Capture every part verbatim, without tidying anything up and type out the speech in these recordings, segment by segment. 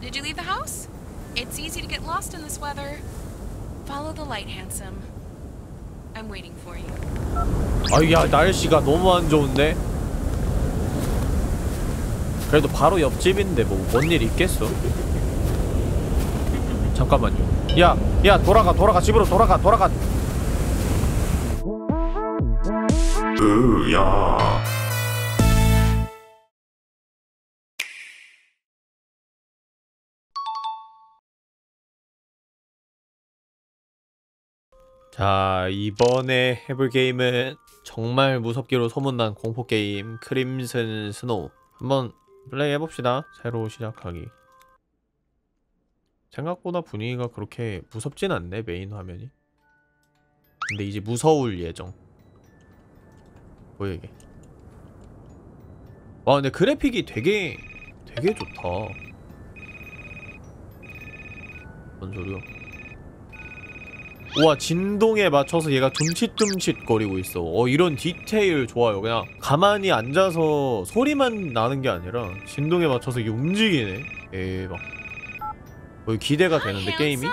Did you leave the house? It's easy to get lost in this weather. Follow the light, handsome. I'm waiting for you. 아, 야, 날씨가 너무 안 좋은데? 그래도 바로 옆집인데 뭐 뭔 일 있겠어? 잠깐만요. 야, 야, 돌아가, 돌아가, 집으로 돌아가, 돌아가. 으야. 자, 이번에 해볼 게임은 정말 무섭기로 소문난 공포게임 크림슨 스노우. 한번 플레이 해봅시다. 새로 시작하기. 생각보다 분위기가 그렇게 무섭진 않네, 메인 화면이. 근데 이제 무서울 예정. 뭐야 이게. 와, 근데 그래픽이 되게 되게 좋다. 뭔 소리야. 우와, 진동에 맞춰서 얘가 둠칫둠칫 거리고 있어. 어, 이런 디테일 좋아요. 그냥 가만히 앉아서 소리만 나는 게 아니라 진동에 맞춰서 이게 움직이네. 대박. 어, 기대가 되는데 게임이?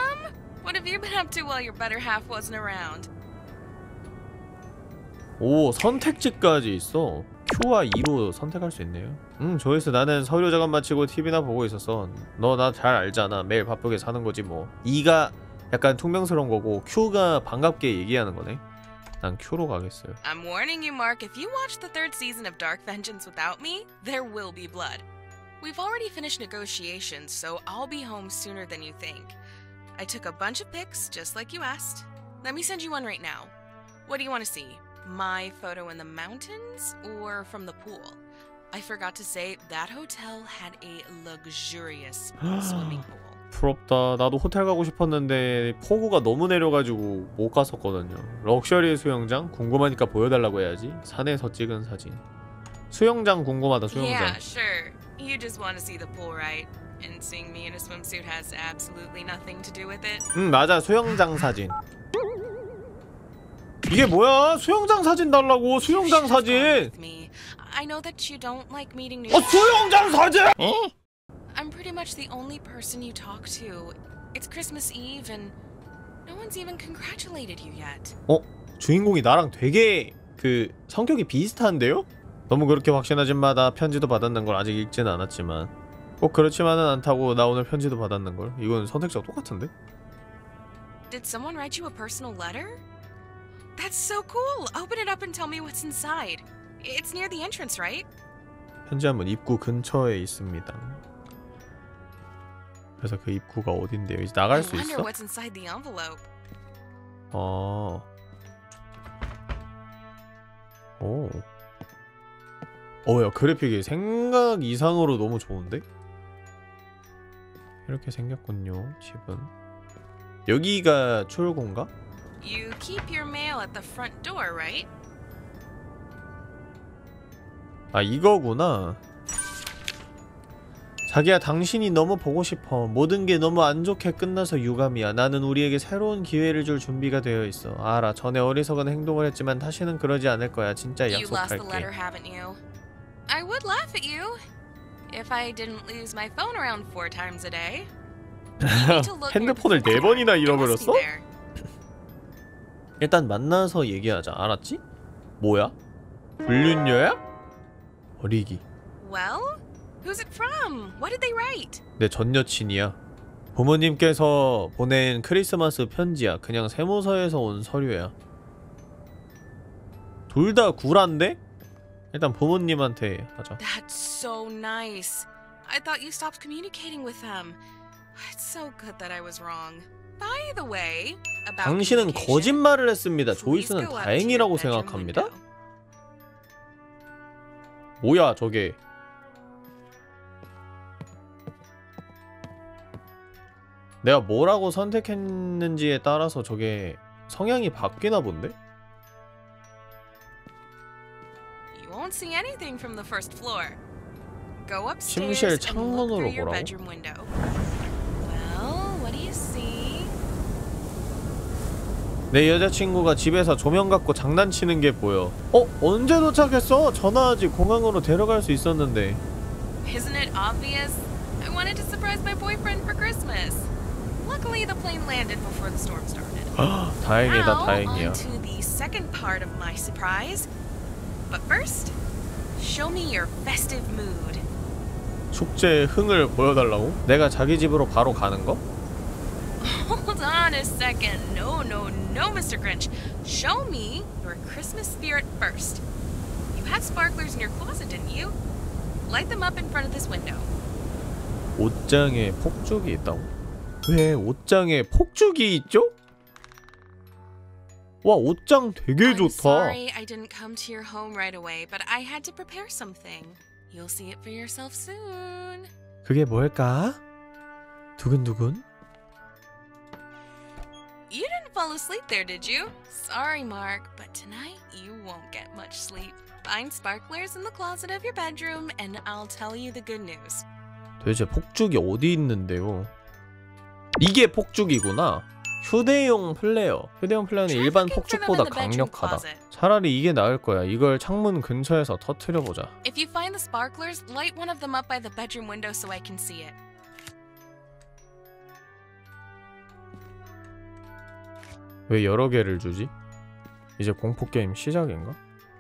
오, 선택지까지 있어. Q와 E로 선택할 수 있네요. 음, 조이스, 나는 서류 작업 마치고 티비나 보고 있었어. 너 나 잘 알잖아. 매일 바쁘게 사는 거지 뭐. E가 약간 퉁명스러운 거고 Q가 반갑게 얘기하는 거네. 난 Q로 가겠어요. I'm warning you, Mark. If you watch the third season of Dark Vengeance without me, there will be blood. We've already finished negotiations, so I'll be home sooner than you think. I took a bunch of pics, just like you asked. Let me send you one right now. What do you want to see? My photo in the mountains or from the pool? I forgot to say that hotel had a luxurious swimming pool. 부럽다. 나도 호텔 가고 싶었는데 폭우가 너무 내려가지고 못 갔었거든요. 럭셔리 수영장? 궁금하니까 보여달라고 해야지. 산에서 찍은 사진. 수영장 궁금하다, 수영장. Yeah, sure. You just want to see the pool, right? And seeing me in a swimsuit has absolutely nothing to do with it. 응, 맞아. 수영장 사진. 이게 뭐야? 수영장 사진 달라고. 수영장 사진. I know that you don't like meeting new. 어, 수영장 사진. 어? I'm pretty much the only person you talk to. It's Christmas Eve and no one's even congratulated you yet. 어? 주인공이 나랑 되게 그 성격이 비슷한데요? 너무 그렇게 확신하진 마. 나 편지도 받았는 걸 아직 읽지는 않았지만 꼭 그렇지만은 않다고. 나 오늘 편지도 받았는 걸. 이건 선택지가 똑같은데? Did someone write you a personal letter? That's so cool. Open it up and tell me what's inside. It's near the entrance, right? 편지함은 입구 근처에 있습니다. 그래서 그 입구가 어딘데요? 이제 나갈 수 있어? 어. 오. 어, 야, 그래픽이 생각 이상으로 너무 좋은데? 이렇게 생겼군요, 집은. 여기가 출구인가? You keep your mail at the front door, right? 아, 이거구나. 자기야, 당신이 너무 보고 싶어. 모든 게 너무 안 좋게 끝나서 유감이야. 나는 우리에게 새로운 기회를 줄 준비가 되어 있어. 알아, 전에 어리석은 행동을 했지만 다시는 그러지 않을 거야. 진짜 약속할게. You lost the letter, haven't you? I would laugh at you if I didn't lose my phone around four times a day. 핸드폰을 네 번이나 잃어버렸어? 일단 만나서 얘기하자. 알았지? 뭐야? 불륜녀야? 어리기. Well? Who's it from? What did they write? 내 전 여친이야. 부모님께서 보낸 크리스마스 편지야. 그냥 세무서에서 온 서류야. 둘 다 구란데? 일단 부모님한테 하자. That's so nice. I thought you stopped communicating with them. It's so good that I was wrong. By the way, about 당신은 거짓말을 했습니다. 조이스는 다행이라고 생각합니다. 뭐야 저게? 내가 뭐라고 선택했는지에 따라서 저게 성향이 바뀌나 본데? You won't see anything from the first floor. Go 침실 upstairs and look 창문으로 through your 보라고? bedroom window. Well, what do you see? 내 여자친구가 집에서 조명 갖고 장난치는 게 보여. 어? 언제 도착했어? 전화하지. 공항으로 데려갈 수 있었는데. Isn't it obvious? I wanted to surprise my boyfriend for Christmas. Luckily, the plane landed before the storm started. 다행이다, Now, 다행이야. on to the second part of my surprise. But first, show me your festive mood. 축제의 흥을 보여달라고? 내가 자기 집으로 바로 가는 거? Hold on a second. No, no, no, Mister Grinch. Show me your Christmas spirit first. You had sparklers in your closet, didn't you? Light them up in front of this window. 옷장에 폭죽이 있다고? 왜 옷장에 폭죽이 있죠? 와, 옷장 되게 I'm 좋다. sorry I didn't come to your home right away, but I had to prepare something. You'll see it for yourself soon. 그게 뭘까? 두근두근? You didn't fall asleep there, did you? Sorry, Mark, but tonight you won't get much sleep. Find sparklers in the closet of your bedroom, and I'll tell you the good news. 도대체 폭죽이 어디 있는데요? 이게 폭죽이구나. 휴대용 플레어. 휴대용 플레어는 일반 폭죽보다 강력하다. 차라리 이게 나을 거야. 이걸 창문 근처에서 터트려보자. If you find the sparklers, light one of them up by the bedroom window so I can see it. 왜 여러 개를 주지? 이제 공포게임 시작인가?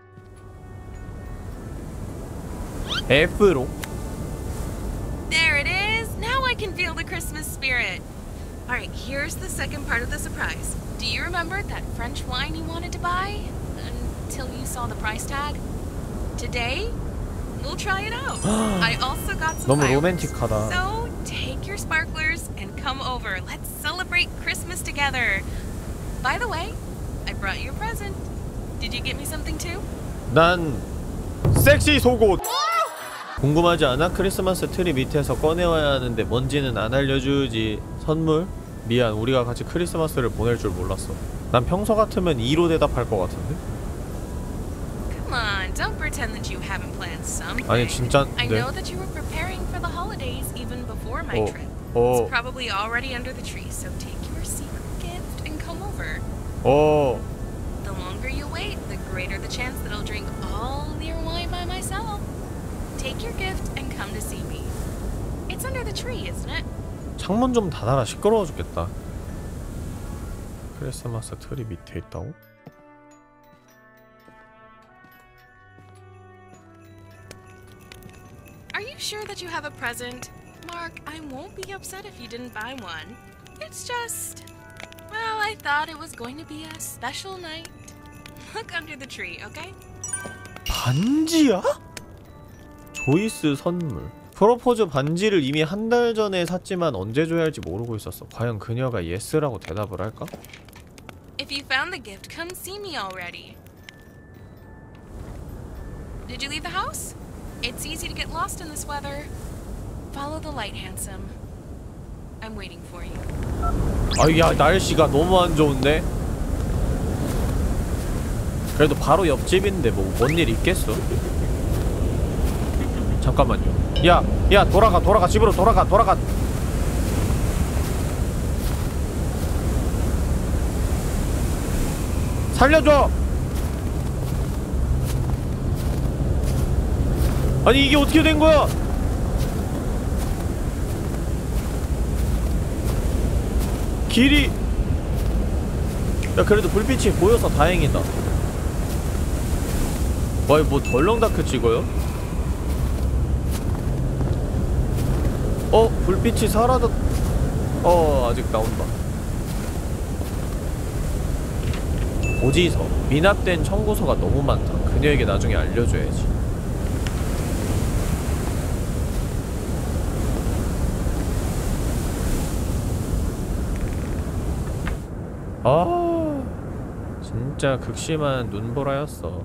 F로? There it is! Now I can feel the Christmas spirit! Alright, here's the second part of the surprise. Do you remember that French wine you wanted to buy? Until you saw the price tag? Today, we'll try it out. I also got some 너무 fireworks. 로맨틱하다. So, take your sparklers and come over. Let's celebrate Christmas together. By the way, I brought you a present. Did you get me something too? 난 섹시 속옷! 궁금하지 않아? 크리스마스 트리 밑에서 꺼내와야 하는데 뭔지는 안 알려주지. 선물? 미안, 우리가 같이 크리스마스를 보낼 줄 몰랐어. 난 평소 같으면 이로 대답할 것 같은데? Come on, don't pretend that you haven't planned something. 아니 진짜 I 네. know that you were preparing for the holidays even before my 어, trip. 어, It's probably already under the tree, so take your secret gift and come over. 어. The longer you wait, the greater the chance that I'll drink all your wine by myself. Take your gift and come to see me. It's under the tree, isn't it? 창문 좀 닫아라. 시끄러워 죽겠다. 크리스마스 트리 밑에 있다고? Are you sure that you have a present? Mark, I won't be upset if you didn't buy one. It's just... well, I thought it was going to be a special night. Look under the tree, okay? 반지야? 조이스 선물. 프로포즈 반지를 이미 한 달 전에 샀지만 언제 줘야 할지 모르고 있었어. 과연 그녀가 예스라고 대답을 할까? If you found the gift, come see me already. Did you leave the house? It's easy to get lost in this weather. Follow the light, handsome. I'm waiting for you. 아야, 날씨가 너무 안 좋은데? 그래도 바로 옆집인데 뭐 뭔 일 있겠어? 잠깐만요. 야, 야, 돌아가, 돌아가, 집으로 돌아가, 돌아가. 살려줘! 아니 이게 어떻게 된 거야? 길이... 야, 그래도 불빛이 보여서 다행이다. 와, 뭐 덜렁다크 찍어요? 어? 불빛이 사라졌... 어... 아직 나온다. 고지서. 미납된 청구서가 너무 많다. 그녀에게 나중에 알려줘야지. 아... 진짜 극심한 눈보라였어.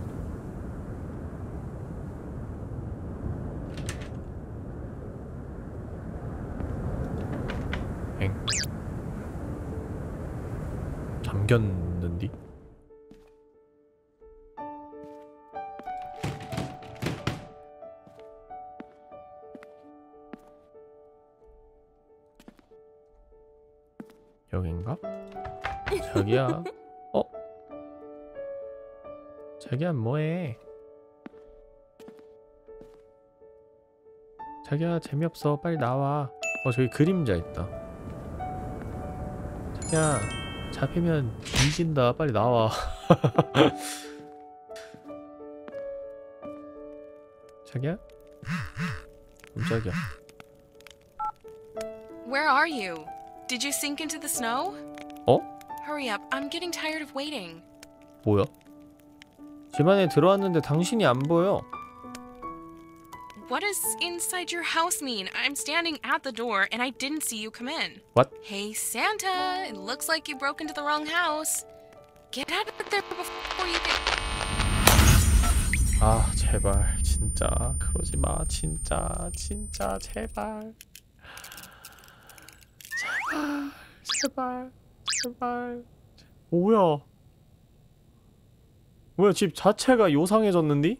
엥? 잠겼는디? 여긴가? 자기야. 어? 자기야 뭐해? 자기야 재미없어 빨리 나와. 어 저기 그림자 있다. 자기야 잡히면 뒤진다 빨리 나와. 자기야? 깜짝이야. Where are you? Did you sink into the snow? 어? Hurry up, I'm getting tired of waiting. 뭐야? 집안에 들어왔는데 당신이 안 보여. What does inside your house mean? I'm standing at the door and I didn't see you come in. What? Hey Santa, it looks like you broke into the wrong house. Get out of there before you get... 아 제발 진짜 그러지 마. 진짜 진짜 제발 제발 제발 제발. 뭐야 뭐야 집 자체가 요상해졌는디?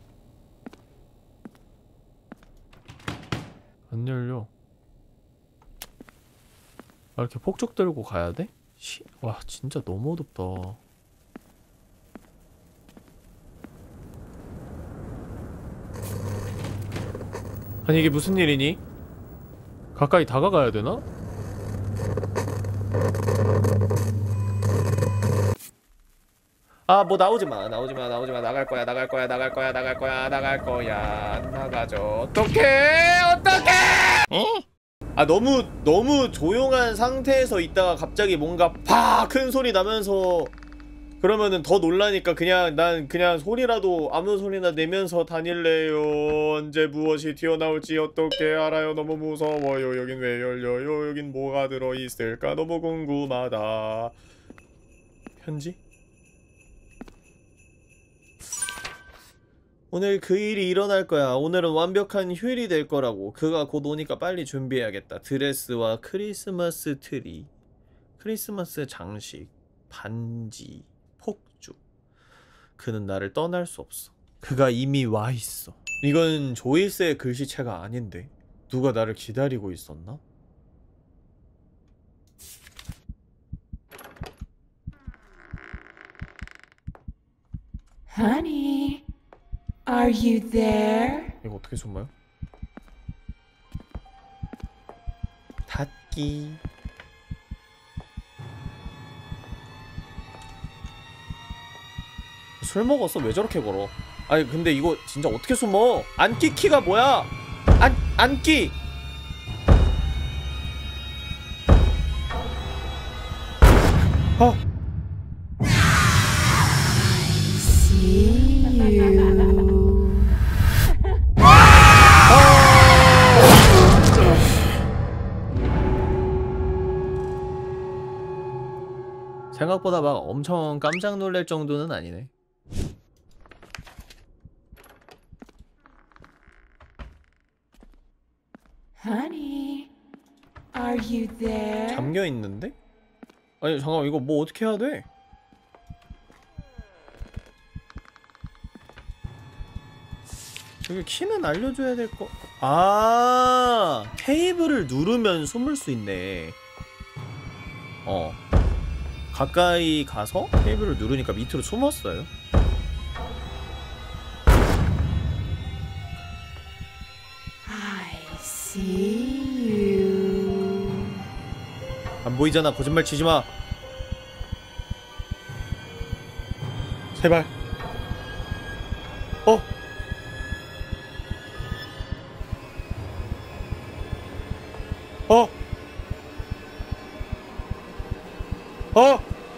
안 열려. 아, 이렇게 폭죽 들고 가야 돼? 시... 와 진짜 너무 어둡다. 아니 이게 무슨 일이니? 가까이 다가가야 되나? 아 뭐 나오지마 나오지마 나오지마. 나갈거야 나갈거야 나갈거야 나갈거야 나갈거야. 안 나가죠. 어떡해 어떡해. 어? 아 너무 너무 조용한 상태에서 있다가 갑자기 뭔가 팍 큰 소리 나면서 그러면은 더 놀라니까 그냥 난 그냥 소리라도 아무 소리나 내면서 다닐래요. 언제 무엇이 튀어나올지 어떻게 알아요. 너무 무서워요. 여긴 왜 열려요. 여긴 뭐가 들어있을까 너무 궁금하다. 편지? 오늘 그 일이 일어날 거야. 오늘은 완벽한 휴일이 될 거라고. 그가 곧 오니까 빨리 준비해야겠다. 드레스와 크리스마스 트리, 크리스마스 장식, 반지, 폭죽. 그는 나를 떠날 수 없어. 그가 이미 와 있어. 이건 조이스의 글씨체가 아닌데 누가 나를 기다리고 있었나? Honey, are you there? 이거 어떻게 숨어요? 닫기. 술 먹었어? 왜 저렇게 걸어? 아니 근데 이거 진짜 어떻게 숨어? 안기 키가 뭐야? 안 안기. 어. See you. 생각보다 막 엄청 깜짝 놀랄 정도는 아니네. Honey, are you there? 잠겨 있는데? 아니 잠깐 이거 뭐 어떻게 해야 돼? 저기 키는 알려줘야 될 거. 아 테이블을 누르면 숨을 수 있네. 어 가까이 가서 테이블을 누르니까 밑으로 숨었어요. I see you. 안 보이잖아. 거짓말 치지 마. 제발. 어. 어. 어.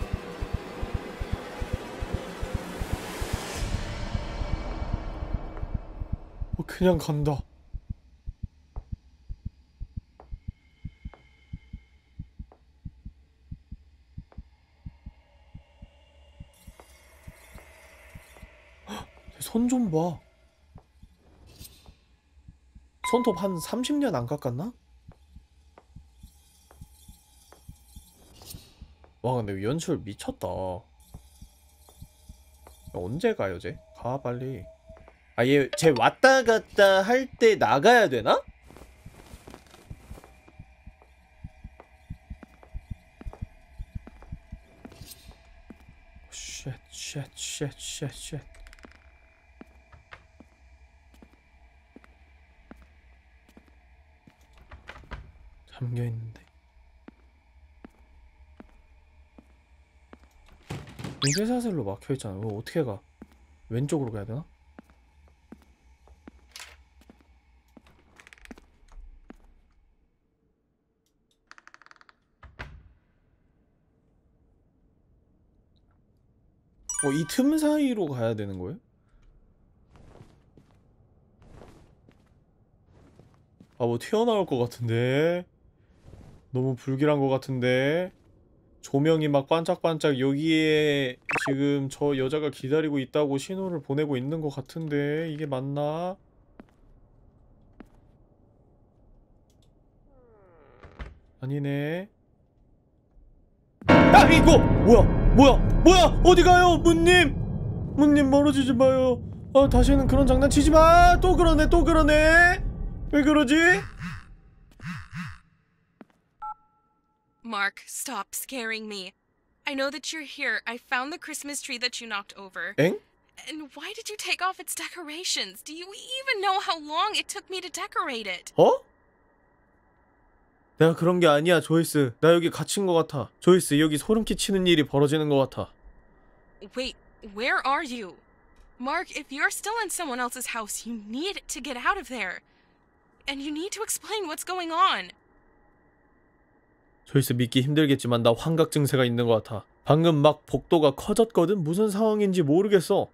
어 그냥 간다. 손 좀 봐. 손톱 한 삼십 년 안 깎았나? 와 근데 연출 미쳤다. 언제 가요 쟤? 가 빨리. 아 얘 쟤 왔다 갔다 할 때 나가야 되나? 쉣 쉣 쉣 쉣 쉣. 잠겨있는데. 쇠사슬로 막혀있잖아. 이거 어떻게 가? 왼쪽으로 가야 되나? 어, 이 틈 사이로 가야 되는 거예요? 아, 뭐 튀어나올 것 같은데? 너무 불길한 것 같은데? 조명이 막 반짝반짝 여기에 지금 저 여자가 기다리고 있다고 신호를 보내고 있는 것 같은데 이게 맞나? 아니네. 아, 이거! 뭐야! 뭐야! 뭐야! 어디 가요! 문님! 문님 멀어지지 마요. 아, 다시는 그런 장난치지 마! 또 그러네, 또 그러네! 왜 그러지? Mark, stop scaring me. I know that you're here. I found the Christmas tree that you knocked over. 엥? And why did you take off its decorations? Do you even know how long it took me to decorate it? 어? 내가 그런 게 아니야, 조이스. 나 여기 갇힌 것 같아. 조이스, 여기 소름 끼치는 일이 벌어지는 것 같아. Wait, where are you? Mark, if you're still in someone else's house, you need to get out of there. And you need to explain what's going on. 조이스, 믿기 힘들겠지만 나 환각 증세가 있는 것 같아. 방금 막 복도가 커졌거든? 무슨 상황인지 모르겠어.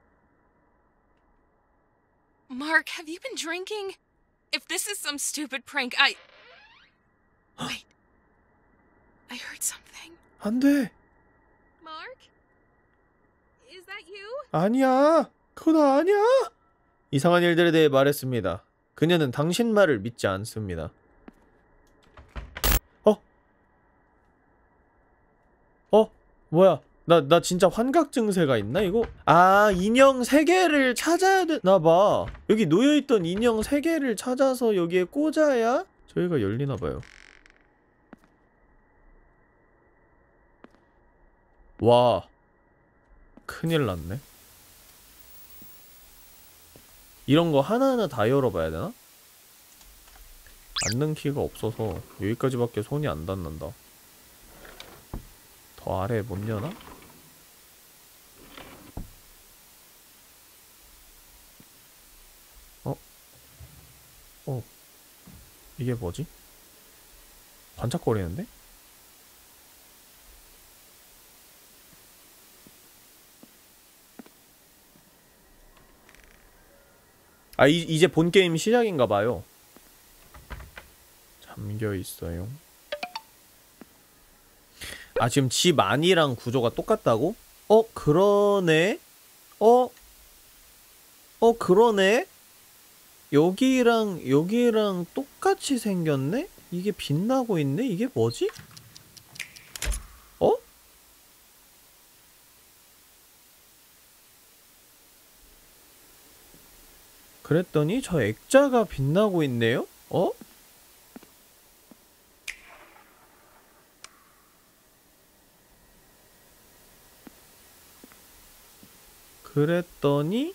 Mark, have you been drinking? If this is some stupid prank, I... Wait. I heard something. 안 돼. Mark? Is that you? 아니야. 그건 아니야. 이상한 일들에 대해 말했습니다. 그녀는 당신 말을 믿지 않습니다. 어? 어? 뭐야? 나, 나 진짜 환각 증세가 있나, 이거? 아, 인형 세 개를 찾아야 되나봐. 여기 놓여있던 인형 세 개를 찾아서 여기에 꽂아야 저희가 열리나봐요. 와, 큰일 났네. 이런 거 하나하나 다 열어봐야 되나? 앉는 키가 없어서 여기까지밖에 손이 안 닿는다. 더 아래에 못 여나? 어? 어? 이게 뭐지? 반짝거리는데? 아, 이, 이제 본 게임 시작인가봐요. 잠겨있어요. 아, 지금 집 안이랑 구조가 똑같다고? 어? 그러네? 어? 어? 그러네? 여기랑 여기랑 똑같이 생겼네? 이게 빛나고 있네? 이게 뭐지? 어? 그랬더니 저 액자가 빛나고 있네요? 어? 그랬더니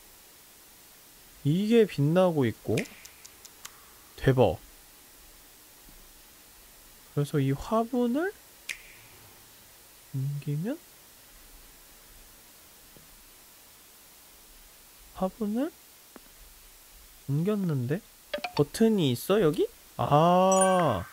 이게 빛나고 있고 대박. 그래서 이 화분을 옮기면 화분을 옮겼는데? 버튼이 있어 여기? 아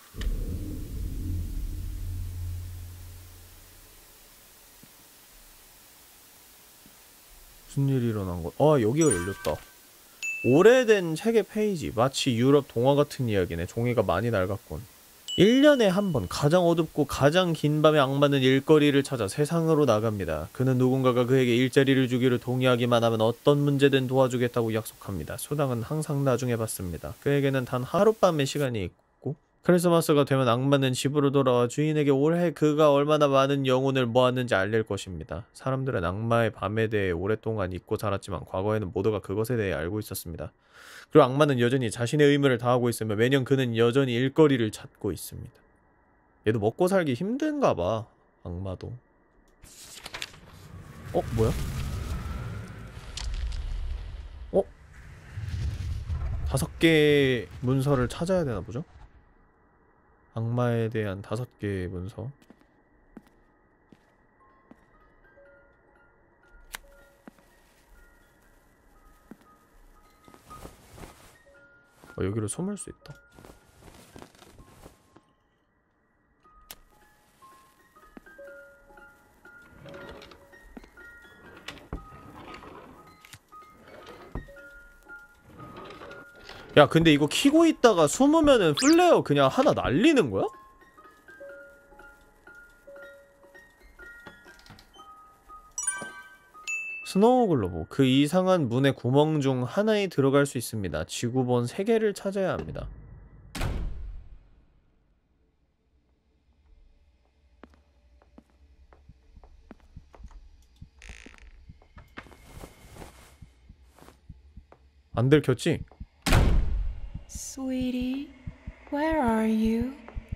무슨 일이 일어난 거? 아, 여기가 열렸다. 오래된 책의 페이지. 마치 유럽 동화 같은 이야기네. 종이가 많이 낡았군. 일 년에 한 번 가장 어둡고 가장 긴 밤에 악마는 일거리를 찾아 세상으로 나갑니다. 그는 누군가가 그에게 일자리를 주기를 동의하기만 하면 어떤 문제든 도와주겠다고 약속합니다. 수당은 항상 나중에 받습니다. 그에게는 단 하룻밤의 시간이 있고 크리스마스가 되면 악마는 집으로 돌아와 주인에게 올해 그가 얼마나 많은 영혼을 모았는지 알릴 것입니다. 사람들은 악마의 밤에 대해 오랫동안 잊고 살았지만 과거에는 모두가 그것에 대해 알고 있었습니다. 그리고 악마는 여전히 자신의 의무를 다하고 있으며 매년 그는 여전히 일거리를 찾고 있습니다. 얘도 먹고 살기 힘든가봐. 악마도. 어? 뭐야? 어? 다섯 개의 문서를 찾아야 되나 보죠? 악마에 대한 다섯 개의 문서. 어, 여기로 숨을 수 있다. 야, 근데 이거 키고 있다가 숨으면은 플레어 그냥 하나 날리는 거야? 스노우 글로브. 그 이상한 문의 구멍 중 하나에 들어갈 수 있습니다. 지구본 세 개를 찾아야 합니다. 안 들켰지? Sweetie, where are you?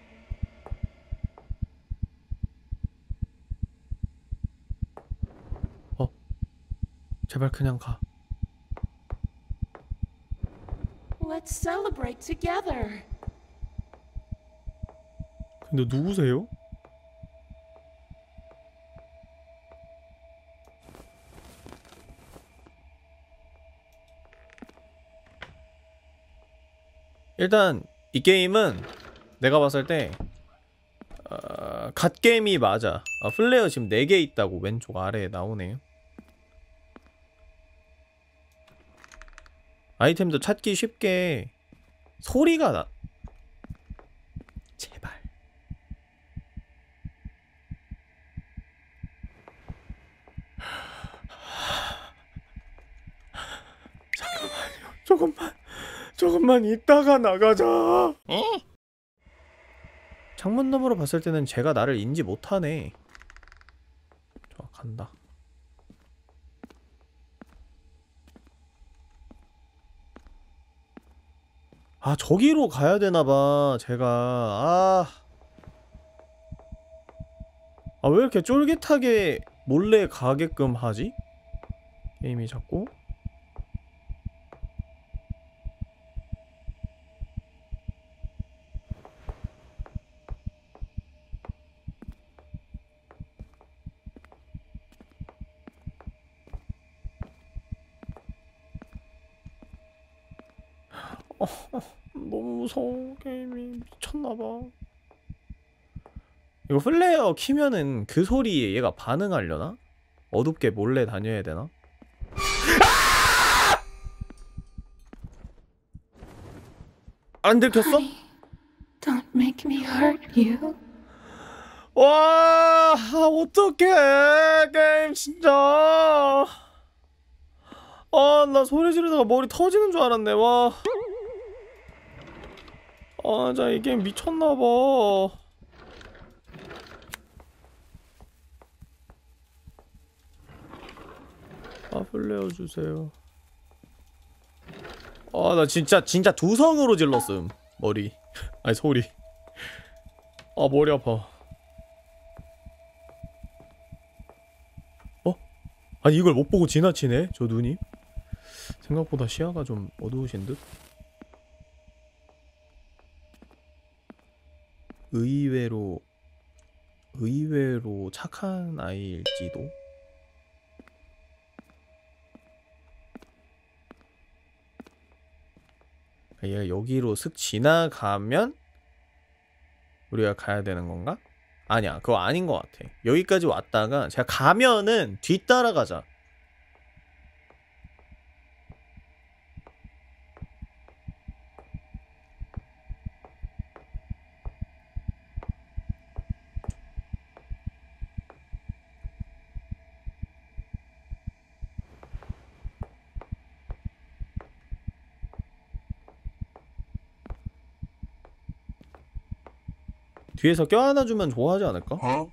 어? 제발 그냥 가. Let's celebrate together. 근데 누구세요? 일단 이 게임은 내가 봤을 때 어, 갓게임이 맞아. 어, 플레이어 지금 네 개 있다고 왼쪽 아래에 나오네요. 아이템도 찾기 쉽게 소리가 나. 제발. 잠깐만요. 조금만. 조금만 있다가 나가자. 어? 창문 너머로 봤을 때는 쟤가 나를 인지 못하네. 좋아, 간다. 아, 저기로 가야 되나봐, 제가. 아. 아, 왜 이렇게 쫄깃하게 몰래 가게끔 하지? 게임이 자꾸? 어, 너무 무서워. 게임이 미쳤나봐. 이거 플레이어 키면은 그 소리에 얘가 반응하려나? 어둡게 몰래 다녀야 되나? 안 들켰어? Honey, don't make me hurt you. 와, 아, 어떡해. 게임 진짜. 아, 나 소리 지르다가 머리 터지는 줄 알았네. 와. 아, 진짜 이 게임 미쳤나봐. 아, 플레이어 주세요. 아, 나 진짜 진짜 두성으로 질렀음. 머리. 아니, 소리. 아, 머리 아파. 어? 아니, 이걸 못 보고 지나치네, 저 눈이. 생각보다 시야가 좀 어두우신 듯? 의외로 의외로 착한 아이일지도? 얘가 여기로 슥 지나가면 우리가 가야 되는 건가? 아니야, 그거 아닌 것 같아. 여기까지 왔다가 제가 가면은 뒤따라가자. 뒤에서 껴안아주면 좋아하지 않을까? 어?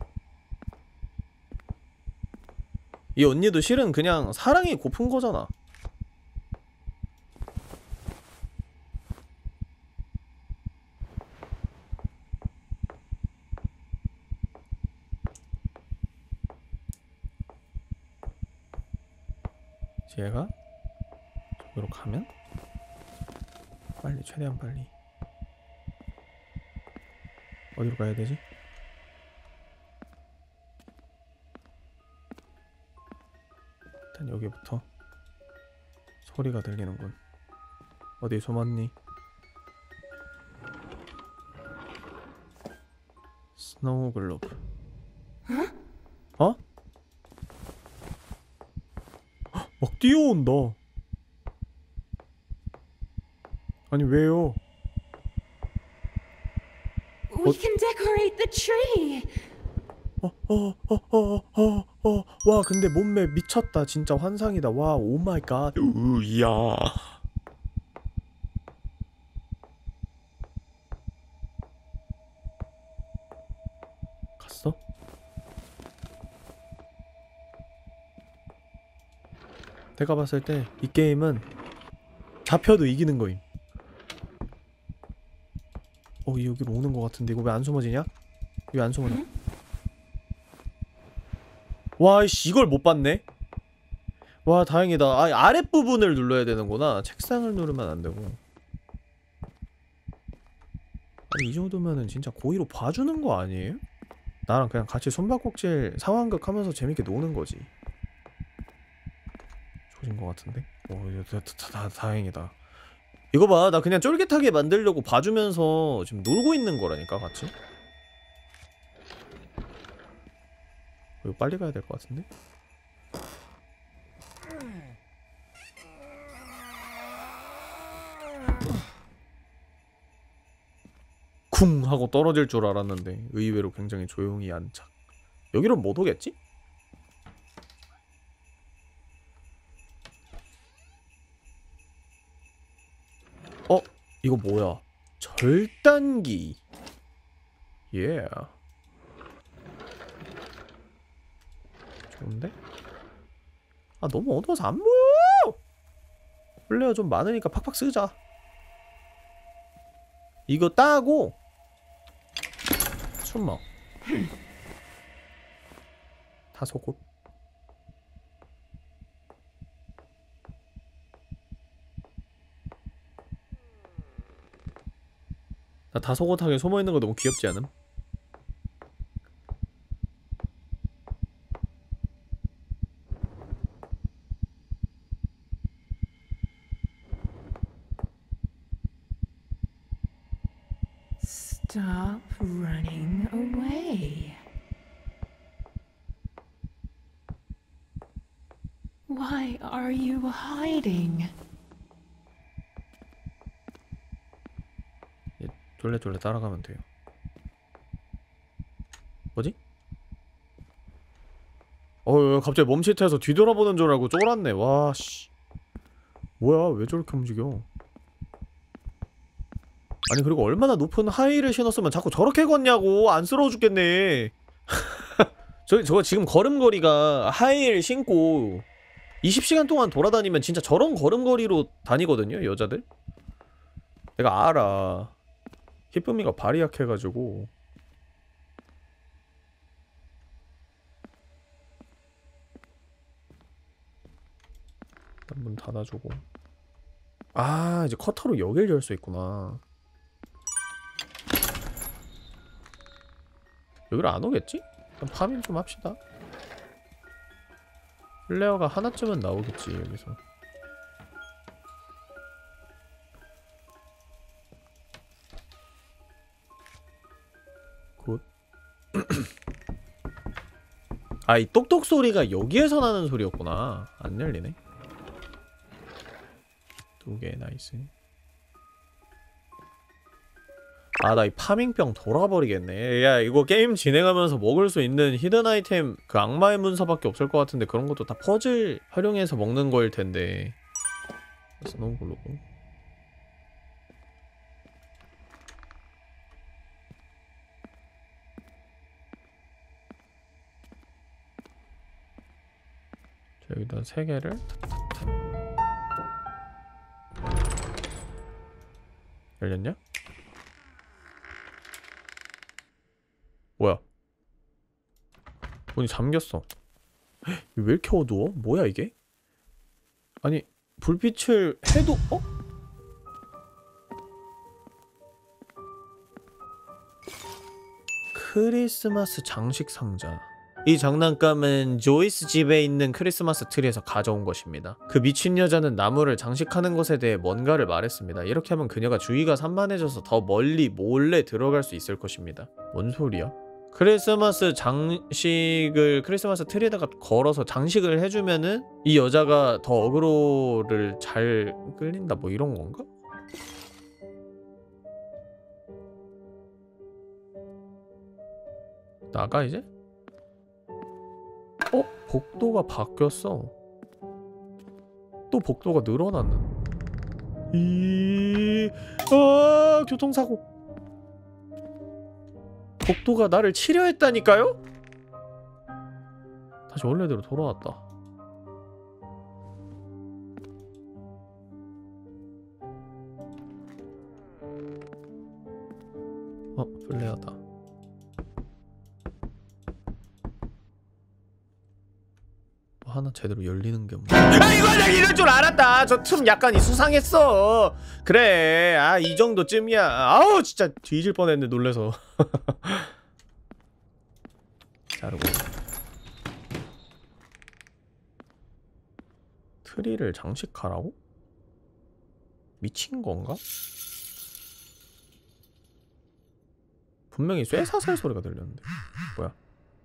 이 언니도 실은 그냥 사랑이 고픈 거잖아. 얘가 저기로 가면 빨리, 최대한 빨리. 어디로 가야 되지? 일단 여기부터 소리가 들리는군. 어디 숨었니? 스노우 글로브. 어? 헉, 막 뛰어온다. 아니 왜요? We can decorate the tree. 어, 어, 어, 어, 어, 어, 와, 근데 몸매 미쳤다. 진짜 환상이다. 와, 오 마이 갓. 으야. 갔어? 내가 봤을 때 이 게임은 잡혀도 이기는 거임. 어, 여기로 오는 거 같은데 이거 왜 안 숨어지냐? 왜 안 숨어져? 응? 와, 씨, 이걸 못 봤네? 와, 다행이다. 아, 아랫부분을 눌러야 되는구나. 책상을 누르면 안 되고. 아니, 이 정도면은 진짜 고의로 봐주는 거 아니에요? 나랑 그냥 같이 숨바꼭질 상황극 하면서 재밌게 노는 거지. 조진 거 같은데? 오, 다, 다, 다, 다행이다. 이거 봐, 나 그냥 쫄깃하게 만들려고 봐주면서 지금 놀고 있는 거라니까, 같이. 이거 빨리 가야 될 것 같은데? 쿵! 하고 떨어질 줄 알았는데 의외로 굉장히 조용히 안착. 여기로 못 오겠지? 어? 이거 뭐야? 절단기. 예. Yeah. 좋은데? 아, 너무 어두워서 안 보여! 플레이어 좀 많으니까 팍팍 쓰자. 이거 따고 숨어. 다소곳. 나 다소곳하게 숨어있는 거 너무 귀엽지 않음? Stop running away. Why are you hiding? 얘 졸래졸래 따라가면 돼요. 뭐지? 어, 갑자기 멈칫해서 뒤돌아보는 줄 알고 쫄았네. 와, 씨. 뭐야, 왜 저렇게 움직여? 아니, 그리고 얼마나 높은 하이를 신었으면 자꾸 저렇게 걷냐고. 안쓰러워 죽겠네. 저, 저거 지금 걸음걸이가 하이를 신고 이십 시간 동안 돌아다니면 진짜 저런 걸음걸이로 다니거든요, 여자들? 내가 알아. 히쁨이가 발이 약해가지고. 일단 문 닫아주고. 아, 이제 커터로 여길 열 수 있구나. 여기로 안 오겠지? 그럼 파밍 좀 합시다. 플레어가 하나쯤은 나오겠지, 여기서. 굿. 아, 이 똑똑 소리가 여기에서 나는 소리였구나. 안 열리네. 두 개, 나이스. 아, 나 이 파밍병 돌아버리겠네. 야, 이거 게임 진행하면서 먹을 수 있는 히든 아이템 그 악마의 문서밖에 없을 것 같은데 그런 것도 다 퍼즐 활용해서 먹는 거일 텐데. 그래서 너무 고르고. 자, 여기다 세 개를 열렸냐? 뭐야? 문이 잠겼어. 헉, 왜 이렇게 어두워? 뭐야 이게? 아니, 불빛을 해도 어? 크리스마스 장식 상자. 이 장난감은 조이스 집에 있는 크리스마스 트리에서 가져온 것입니다. 그 미친 여자는 나무를 장식하는 것에 대해 뭔가를 말했습니다. 이렇게 하면 그녀가 주의가 산만해져서 더 멀리 몰래 들어갈 수 있을 것입니다. 뭔 소리야? 크리스마스 장식을 크리스마스 트리에다가 걸어서 장식을 해주면은 이 여자가 더 어그로를 잘 끌린다 뭐 이런 건가? 나가 이제? 어? 복도가 바뀌었어. 또 복도가 늘어났는. 이... 아... 교통사고. 복도가 나를 치료했다니까요? 다시 원래대로 돌아왔다. 어? 플레어다. 하나 제대로 열리는 게 없네. 아 이거 내가 이럴 줄 알았다. 저 틈 약간 이수상했어. 그래. 아 이 정도쯤이야. 아우 진짜 뒤질 뻔했네 놀래서. 자르고. 트리를 장식하라고? 미친 건가? 분명히 쇠사슬 소리가 들렸는데. 뭐야?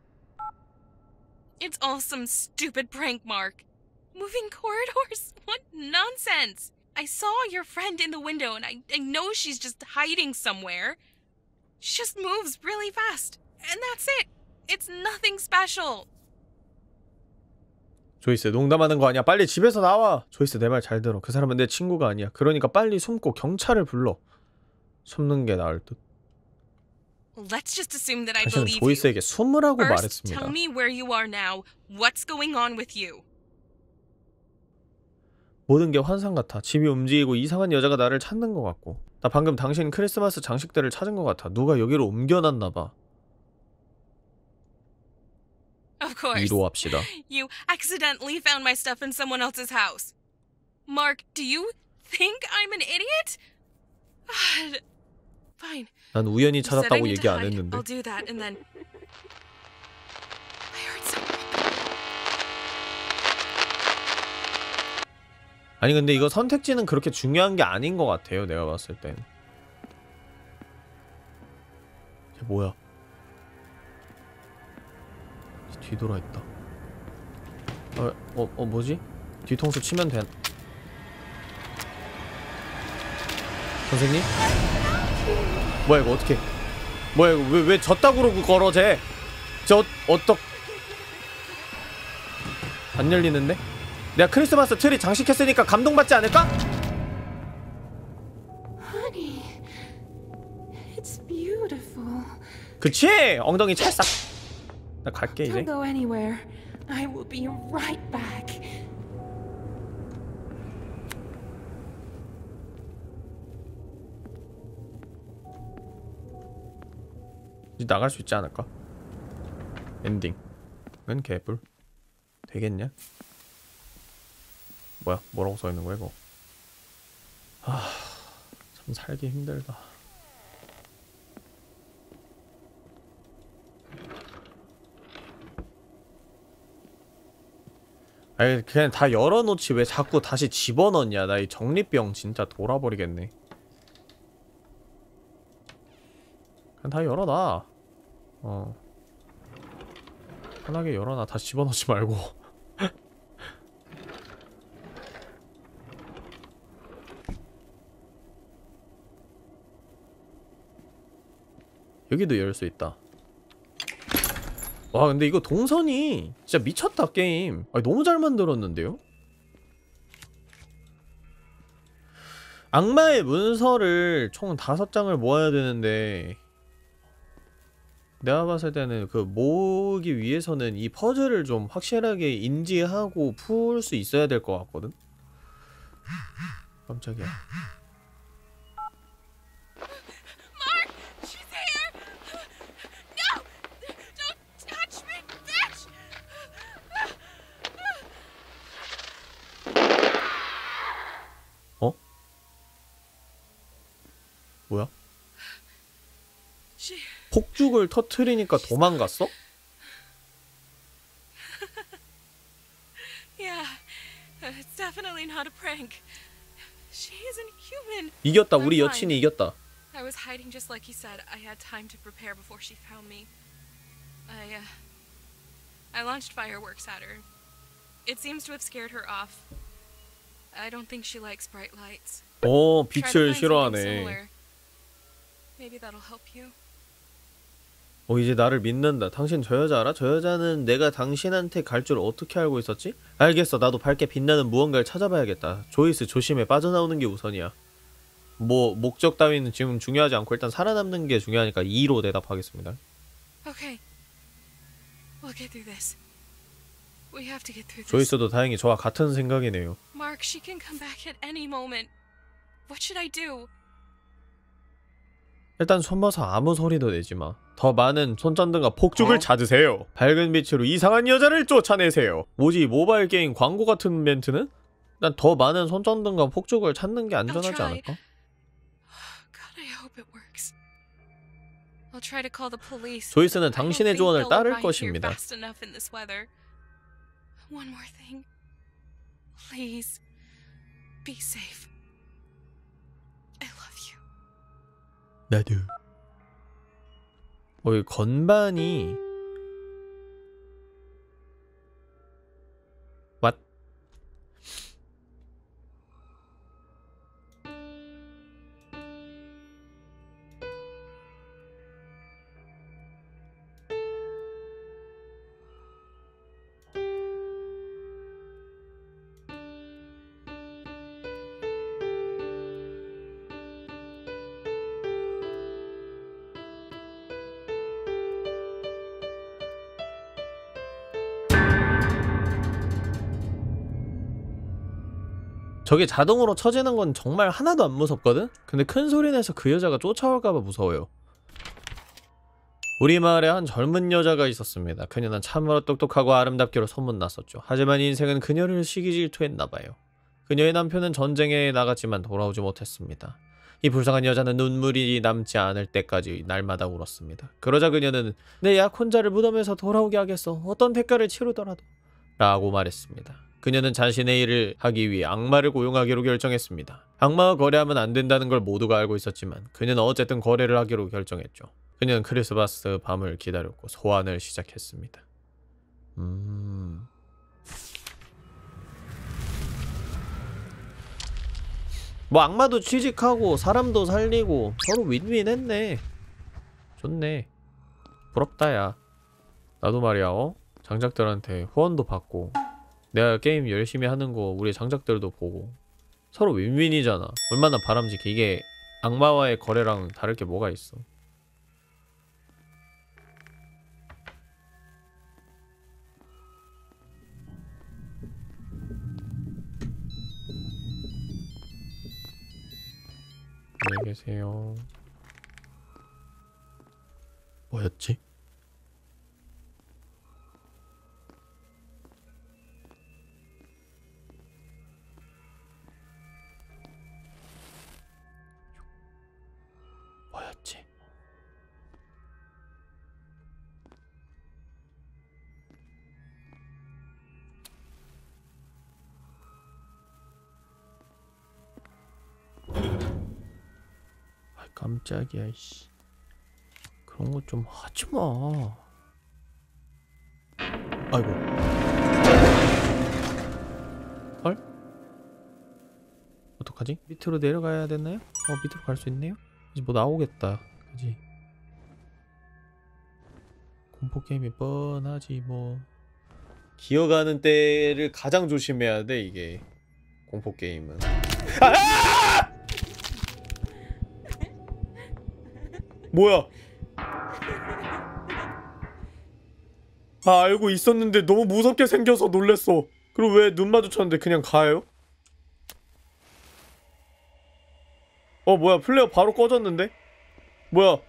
It's all some stupid prank, Mark. Moving corridors? What nonsense! I saw your friend in the window and I, I know she's just hiding somewhere. She just moves really fast. And that's it. It's nothing special. 조이스 농담하는 거 아니야. 빨리 집에서 나와. 조이스 내 말 잘 들어. 그 사람은 내 친구가 아니야. 그러니까 빨리 숨고 경찰을 불러. 숨는 게 나을 듯. Let's just assume that I 당신은 believe you. 조이스에게 숨으라고 First, 말했습니다. tell me where you are now. What's going on with you? 모든 게 환상 같아. 집이 움직이고 이상한 여자가 나를 찾는 것 같고. 나 방금 당신 크리스마스 장식들을 찾은 것 같아. 누가 여기로 옮겨놨나 봐. Of course. 이로합시다. You accidentally found my stuff in someone else's house. Mark, do you think I'm an idiot? Fine. 난 우연히 You said I 찾았다고 need 얘기 to 안 hide. 했는데. I'll do that and then I heard something. 아니 근데 이거 선택지는 그렇게 중요한 게 아닌 것 같아요. 내가 봤을 땐. 이게 뭐야? 뒤돌아 있다. 어, 어, 어 뭐지? 뒤통수 치면 돼. 선생님? 뭐야 이거 어떻게? 뭐야 이거 왜 왜 졌다고 걸어 쟤? 저 어떡? 안 열리는데? 내가 크리스마스 트리 장식했으니까 감동받지 않을까? Honey, it's beautiful. 그치? 엉덩이 찰싹. 나 갈게 Don't 이제. go anywhere. I will be right back. 이제 나갈 수 있지 않을까? 엔딩. 은 개뿔. 되겠냐? 뭐야? 뭐라고 써있는 거야 이거? 아, 참 살기 힘들다. 아니 그냥 다 열어놓지 왜 자꾸 다시 집어넣냐. 나 이 정리병 진짜 돌아버리겠네. 그냥 다 열어놔. 어 편하게 열어놔. 다시 집어넣지 말고. 여기도 열 수 있다. 와 근데 이거 동선이 진짜 미쳤다 게임. 아니, 너무 잘 만들었는데요? 악마의 문서를 총 다섯 장을 모아야 되는데 내가 봤을 때는 그 모으기 위해서는 이 퍼즐을 좀 확실하게 인지하고 풀 수 있어야 될 것 같거든? 깜짝이야. 어? 뭐야? She 폭죽을 터트리니까 도망갔어? Yeah, it's definitely not a prank. She isn't human. 이겼다. 우리 여친이 이겼다. I was hiding just like he said. I had time to prepare before she found me. I, uh, I launched fireworks at her. It seems to have scared her off. I don't think she likes bright lights. 어, Try to 빛을 find something 싫어하네. similar. Maybe that'll help you. 어, 이제 나를 믿는다. 당신 저 여자 알아? 저 여자는 내가 당신한테 갈 줄 어떻게 알고 있었지? 알겠어. 나도 밝게 빛나는 무언가를 찾아봐야겠다. 조이스, 조심해. 빠져나오는 게 우선이야. 뭐 목적 따위는 지금 중요하지 않고 일단 살아남는 게 중요하니까 이로 대답하겠습니다. Okay. We'll get through this. We have to get through this. 조이스도 다행히 저와 같은 생각이네요. Mark, she can come back at any moment. What should I do? 일단 숨어서 아무 소리도 내지 마. 더 많은 손전등과 폭죽을 어? 찾으세요. 밝은 빛으로 이상한 여자를 쫓아내세요. 뭐지, 모바일 게임 광고 같은 멘트는? 난 더 많은 손전등과 폭죽을 찾는 게 안전하지 않을까? God, I hope it works. I'll try to call the police. 조이스는 I don't 당신의 think 조언을 they'll 따를 arrive here 것입니다. fast enough in this weather. One more thing. Please. Be safe. I love you. 나도. 어, 이 건반이 왓? 저게 자동으로 쳐지는 건 정말 하나도 안 무섭거든? 근데 큰 소리 내서 그 여자가 쫓아올까봐 무서워요. 우리 마을에 한 젊은 여자가 있었습니다. 그녀는 참으로 똑똑하고 아름답기로 소문났었죠. 하지만 인생은 그녀를 시기 질투했나봐요. 그녀의 남편은 전쟁에 나갔지만 돌아오지 못했습니다. 이 불쌍한 여자는 눈물이 남지 않을 때까지 날마다 울었습니다. 그러자 그녀는 내 약혼자를 무덤에서 돌아오게 하겠어. 어떤 대가를 치르더라도 라고 말했습니다. 그녀는 자신의 일을 하기 위해 악마를 고용하기로 결정했습니다. 악마와 거래하면 안 된다는 걸 모두가 알고 있었지만 그녀는 어쨌든 거래를 하기로 결정했죠. 그녀는 크리스마스 밤을 기다렸고 소환을 시작했습니다. 음... 뭐 악마도 취직하고 사람도 살리고 서로 윈윈했네. 좋네. 부럽다 야. 나도 말이야 어? 장작들한테 후원도 받고 내가 게임 열심히 하는 거 우리 장작들도 보고 서로 윈윈이잖아. 얼마나 바람직해. 이게 악마와의 거래랑 다를 게 뭐가 있어. 안녕히 계세요. 뭐였지? 뭐였지? 아 깜짝이야 씨. 그런 거 좀 하지마. 아이고. 헐? 어떡하지? 밑으로 내려가야 되나요? 어 밑으로 갈 수 있네요? 이제 뭐 나오겠다. 그지? 공포게임이 뻔하지 뭐. 기어가는 때를 가장 조심해야 돼 이게 공포게임은. 아! 뭐야? 아 알고 있었는데 너무 무섭게 생겨서 놀랬어. 그리고 왜 눈 마주쳤는데 그냥 가요? 어 뭐야 플레이어 바로 꺼졌는데? 뭐야?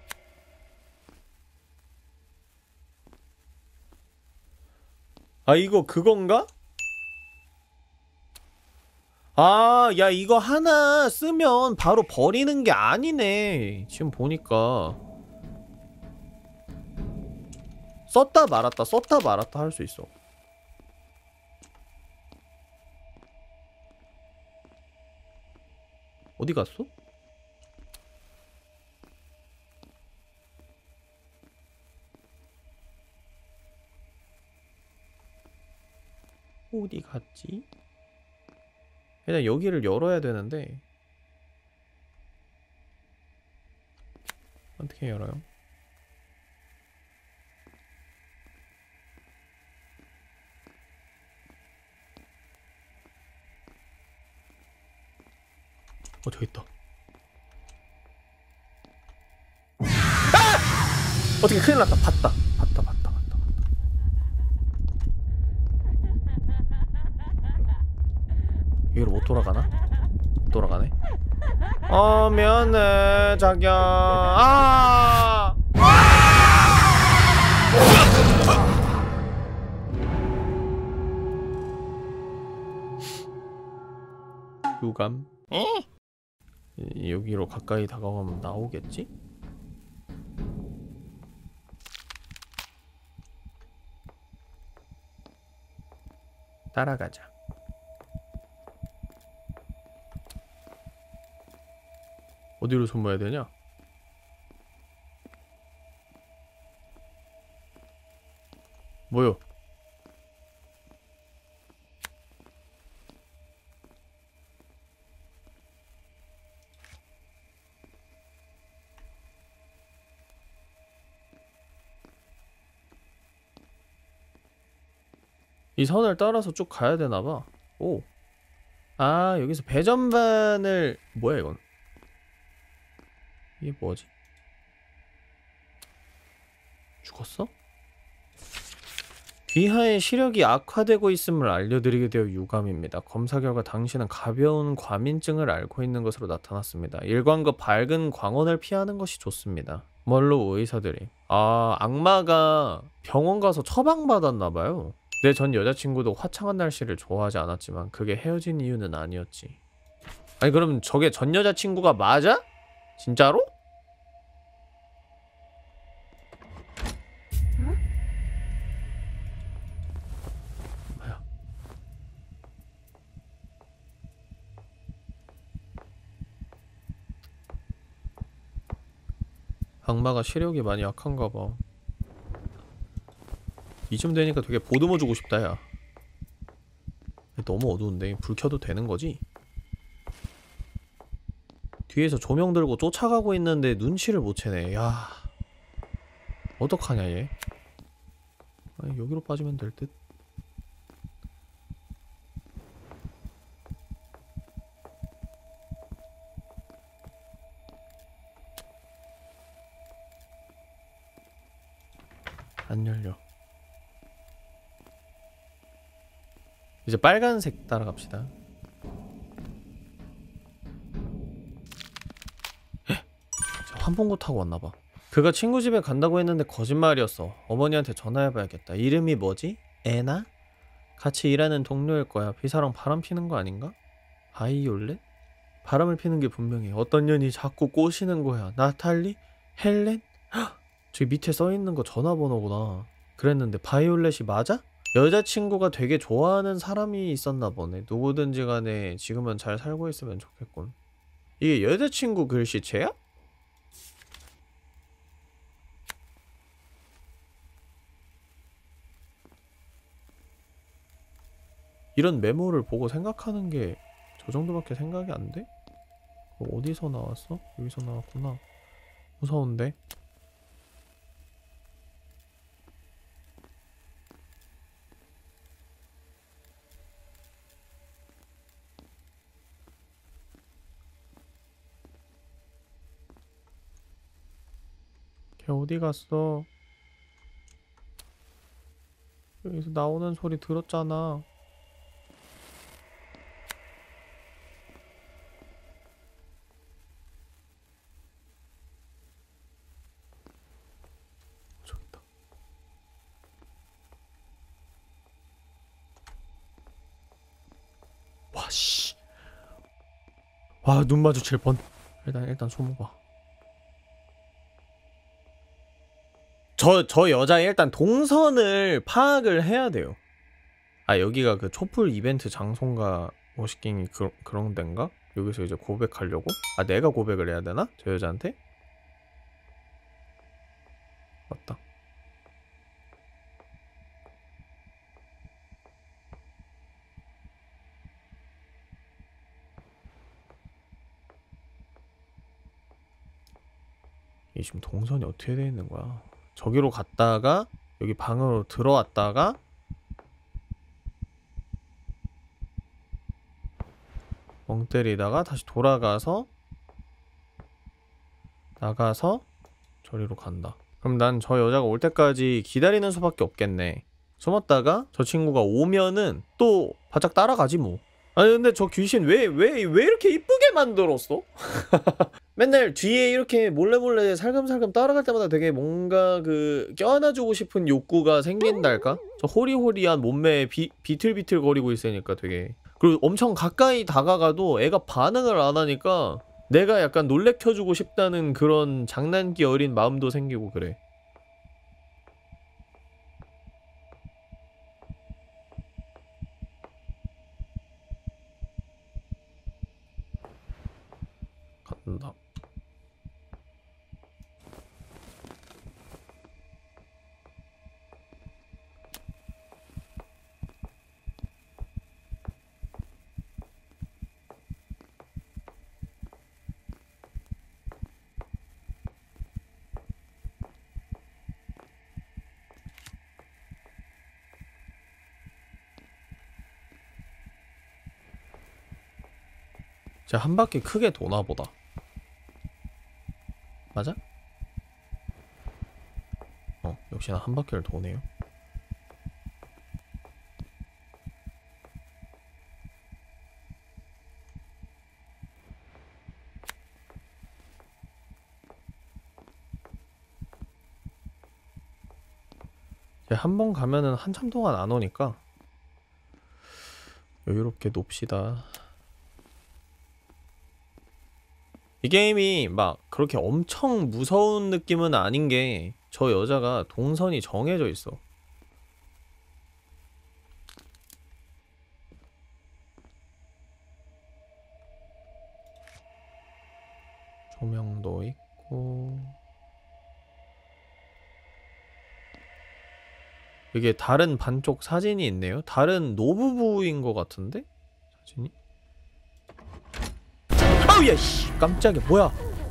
아 이거 그건가? 아 야 이거 하나 쓰면 바로 버리는 게 아니네. 지금 보니까 썼다 말았다 썼다 말았다 할 수 있어. 어디 갔어? 어디 갔지? 일단 여기를 열어야 되는데 어떻게 열어요? 어, 저기 있다. 아! 어떻게 큰일 났다. 봤다. 봤다, 봤다, 봤다, 봤다. 여기로 못 돌아가나? 돌아가네. 어, 미안해, 자기야. 아! 유감. 여기로 가까이 다가가면 나오겠지? 따라가자. 어디로 숨어야 되냐? 뭐요? 이 선을 따라서 쭉 가야 되나봐. 오. 아, 여기서 배전반을 뭐야 이건? 이게 뭐지? 죽었어? 귀하의 시력이 악화되고 있음을 알려드리게 되어 유감입니다. 검사 결과 당신은 가벼운 과민증을 앓고 있는 것으로 나타났습니다. 일광과 밝은 광원을 피하는 것이 좋습니다. 뭘로 의사들이 아, 악마가 병원 가서 처방받았나봐요. 내 전 여자친구도 화창한 날씨를 좋아하지 않았지만 그게 헤어진 이유는 아니었지. 아니 그럼 저게 전 여자친구가 맞아? 진짜로? 뭐야? 악마가 시력이 많이 약한가 봐. 이쯤 되니까 되게 보듬어 주고 싶다 야. 너무 어두운데 불 켜도 되는 거지? 뒤에서 조명 들고 쫓아가고 있는데 눈치를 못 채네. 야, 어떡하냐 얘. 아니, 여기로 빠지면 될 듯. 안 열려. 이제 빨간색 따라갑시다. 환풍구 타고 왔나봐. 그가 친구 집에 간다고 했는데 거짓말이었어. 어머니한테 전화해봐야겠다. 이름이 뭐지? 애나? 같이 일하는 동료일 거야. 비사랑 바람 피는 거 아닌가? 바이올렛? 바람을 피는 게 분명해. 어떤 년이 자꾸 꼬시는 거야. 나탈리? 헬렌? 헉! 저기 밑에 써있는 거 전화번호구나. 그랬는데 바이올렛이 맞아? 여자친구가 되게 좋아하는 사람이 있었나 보네. 누구든지 간에 지금은 잘 살고 있으면 좋겠군. 이게 여자친구 글씨체야? 이런 메모를 보고 생각하는 게 저 정도밖에 생각이 안 돼? 어디서 나왔어? 여기서 나왔구나. 무서운데? 걔 어디 갔어? 여기서 나오는 소리 들었잖아. 저기 있다. 와, 씨. 와, 눈 마주칠 뻔. 일단, 일단 소모봐. 저, 저 여자의 일단 동선을 파악을 해야 돼요. 아, 여기가 그 촛불 이벤트 장소인가 워시킹이 그, 그런 데인가? 여기서 이제 고백하려고? 아, 내가 고백을 해야 되나? 저 여자한테? 맞다. 이 지금 동선이 어떻게 되어 있는 거야? 저기로 갔다가 여기 방으로 들어왔다가 멍 때리다가 다시 돌아가서 나가서 저리로 간다. 그럼 난 저 여자가 올 때까지 기다리는 수밖에 없겠네. 숨었다가 저 친구가 오면은 또 바짝 따라가지 뭐. 아니 근데 저 귀신 왜 왜 왜 이렇게 이쁘게 만들었어? 맨날 뒤에 이렇게 몰래몰래 살금살금 따라갈 때마다 되게 뭔가 그 껴안아주고 싶은 욕구가 생긴달까? 저 호리호리한 몸매에 비, 비틀비틀 거리고 있으니까 되게. 그리고 엄청 가까이 다가가도 애가 반응을 안 하니까 내가 약간 놀래켜주고 싶다는 그런 장난기 어린 마음도 생기고 그래. 간다. 진짜 한 바퀴 크게 도나 보다. 맞아? 어, 역시나 한 바퀴를 도네요. 한 번 가면은 한참 동안 안 오니까 여유롭게 놉시다. 이 게임이 막 그렇게 엄청 무서운 느낌은 아닌 게 저 여자가 동선이 정해져 있어. 조명도 있고 이게 다른 반쪽 사진이 있네요. 다른 노부부인 것 같은데? 사진이? 아우 야 씨 깜짝이야 뭐야.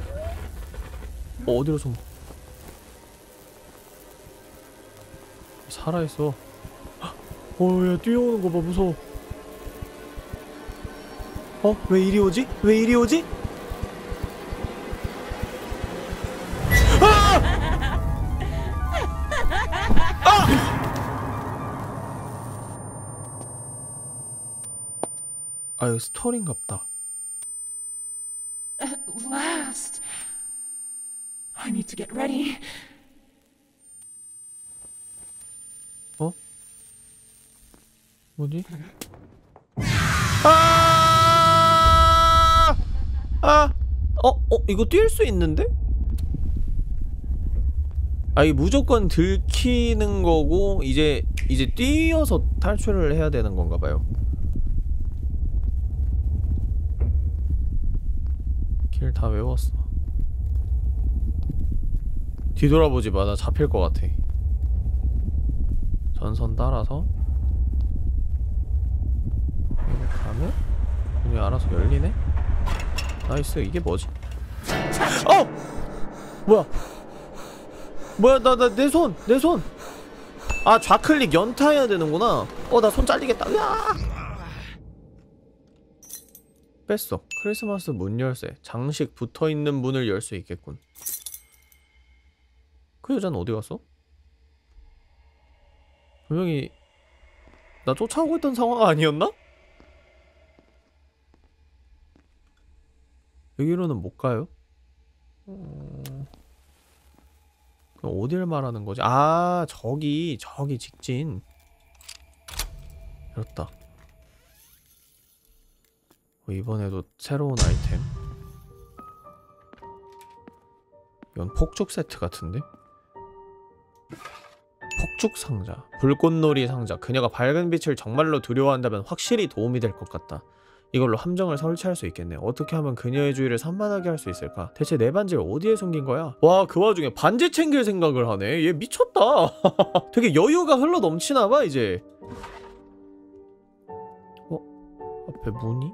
어 어디로 숨어. 살아있어. 어야 뛰어오는 거 봐 무서워. 어? 왜 이리 오지? 왜 이리 오지? 아! 아! 아 이거 스토리인갑다. At last. I need to get ready. 어? 뭐지? 아! 아! 어? 어? 이거 뛸 수 있는데? 아, 이 무조건 들키는 거고 이제 이제 뛰어서 탈출을 해야 되는 건가 봐요. 길 다 외웠어. 뒤돌아보지 마. 나 잡힐 것 같아. 전선 따라서 여기 가면 여기 알아서 열리네? 나이스. 이게 뭐지? 어! 뭐야? 뭐야? 나 나 내 손! 내 손! 아 좌클릭 연타해야 되는구나. 어 나 손 잘리겠다. 으아! 뺐어. 크리스마스 문 열쇠. 장식 붙어있는 문을 열 수 있겠군. 그 여자는 어디 갔어? 분명히 나 쫓아오고 있던 상황 아니었나? 여기로는 못 가요? 어... 그럼 어딜 말하는 거지? 아 저기 저기 직진. 이렇다. 어, 이번에도 새로운 아이템. 이건 폭죽 세트 같은데? 폭죽 상자, 불꽃놀이 상자. 그녀가 밝은 빛을 정말로 두려워한다면 확실히 도움이 될 것 같다. 이걸로 함정을 설치할 수 있겠네. 어떻게 하면 그녀의 주의를 산만하게 할 수 있을까? 대체 내 반지를 어디에 숨긴 거야? 와, 그 와중에 반지 챙길 생각을 하네. 얘 미쳤다. 되게 여유가 흘러 넘치나봐 이제. 어? 앞에 문이?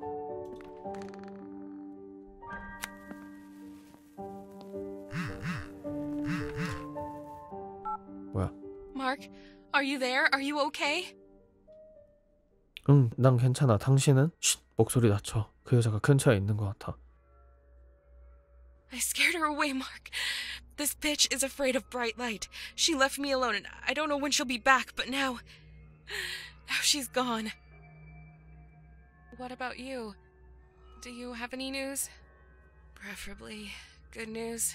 뭐야? Mark, are you there? Are you okay? 응, 난 괜찮아. 당신은? 쉿, 목소리 낮춰. 그 여자가 근처에 있는 것 같아. I scared her away, Mark. This bitch is afraid of bright light. She left me alone and I don't know when she'll be back, but now... Now she's gone. What about you? Do you have any news? Preferably good news.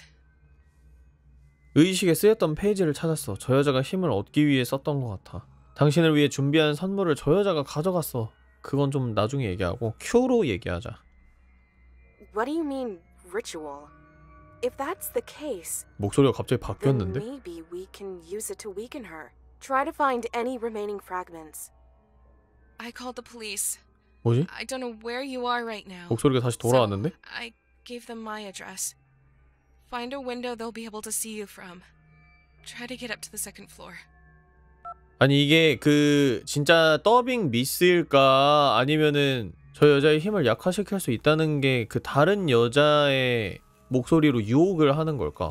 의식에 쓰였던 페이지를 찾았어. 저 여자가 힘을 얻기 위해 썼던 것 같아. 당신을 위해 준비한 선물을 저 여자가 가져갔어. 그건 좀 나중에 얘기하고 Q로 얘기하자. What do you mean, ritual? If that's the case, 목소리가 갑자기 then 바뀌었는데? maybe we can use it to weaken her. Try to find any remaining fragments. I called the police. 뭐지? I don't know where you are right now. 목소리가 다시 돌아왔는데? So I gave them my address. Find a window they'll be able to see you from. Try to get up to the second floor. 아니 이게 그 진짜 더빙 미스일까 아니면은 저 여자의 힘을 약화시킬 수 있다는 게 그 다른 여자의 목소리로 유혹을 하는 걸까?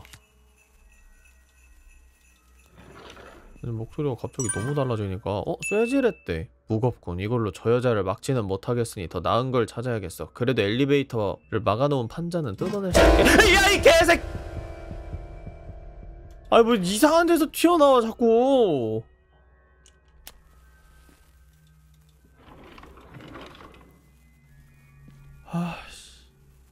목소리가 갑자기 너무 달라지니까 어? 쇠지렛대. 무겁군. 이걸로 저 여자를 막지는 못하겠으니 더 나은 걸 찾아야겠어. 그래도 엘리베이터를 막아놓은 판자는 뜯어낼 수 있게. 야 이 개새끼! 아니 뭐 이상한 데서 튀어나와 자꾸. 아씨.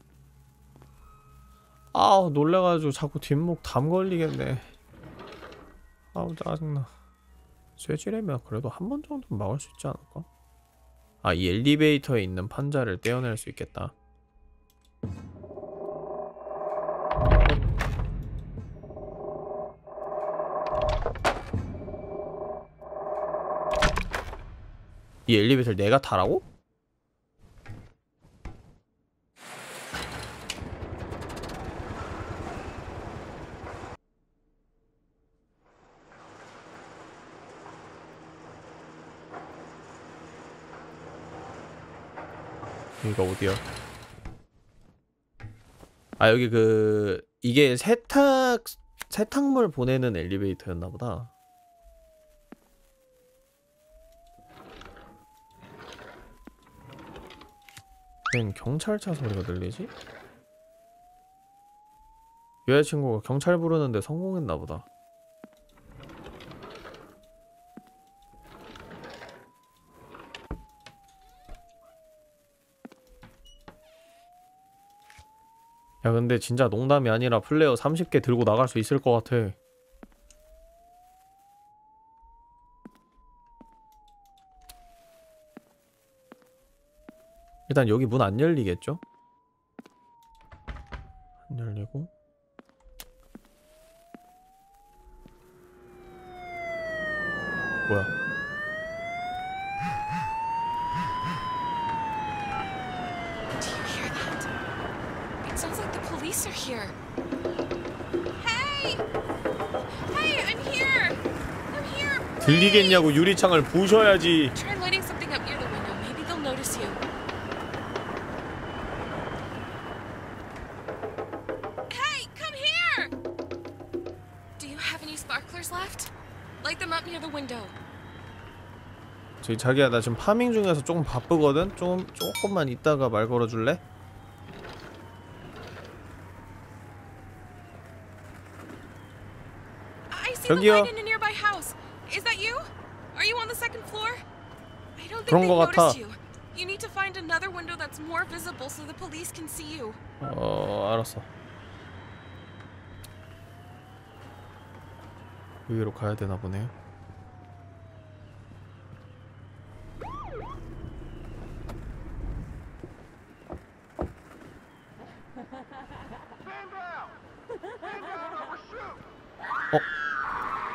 아우 놀래가지고 자꾸 뒷목 담 걸리겠네. 아우 짜증나. 쇠지레면 그래도 한 번 정도는 막을 수 있지 않을까? 아, 이 엘리베이터에 있는 판자를 떼어낼 수 있겠다. 이 엘리베이터를 내가 타라고? 여기가 어디야? 아 여기 그 이게 세탁 세탁물 보내는 엘리베이터였나 보다. 웬 경찰차 소리가 들리지? 여자친구가 경찰 부르는데 성공했나 보다. 야 근데 진짜 농담이 아니라 플레이어 삼십 개 들고 나갈 수 있을 것 같아. 일단 여기 문 안 열리겠죠? 안 열리고 뭐야? Sounds like the police are here. Hey! Hey, I'm here! I'm here! 들리겠냐고 유리창을 부셔야지. Try lighting something up near the window. Maybe they'll notice you. Hey, come here! Do you have any sparklers left? Light them up near the window. 저기 자기야 나 지금 파밍 중이라서 조금 바쁘거든? 좀 조금만 있다가 말 걸어줄래? I see the 저기요. light in a nearby house. Is that you? Are you on the second floor? I don't think 그런 they 거 같아. noticed you. You need to find another window that's more visible so the police can see you. 어 알았어. 여기로 가야 되나 보네. 어?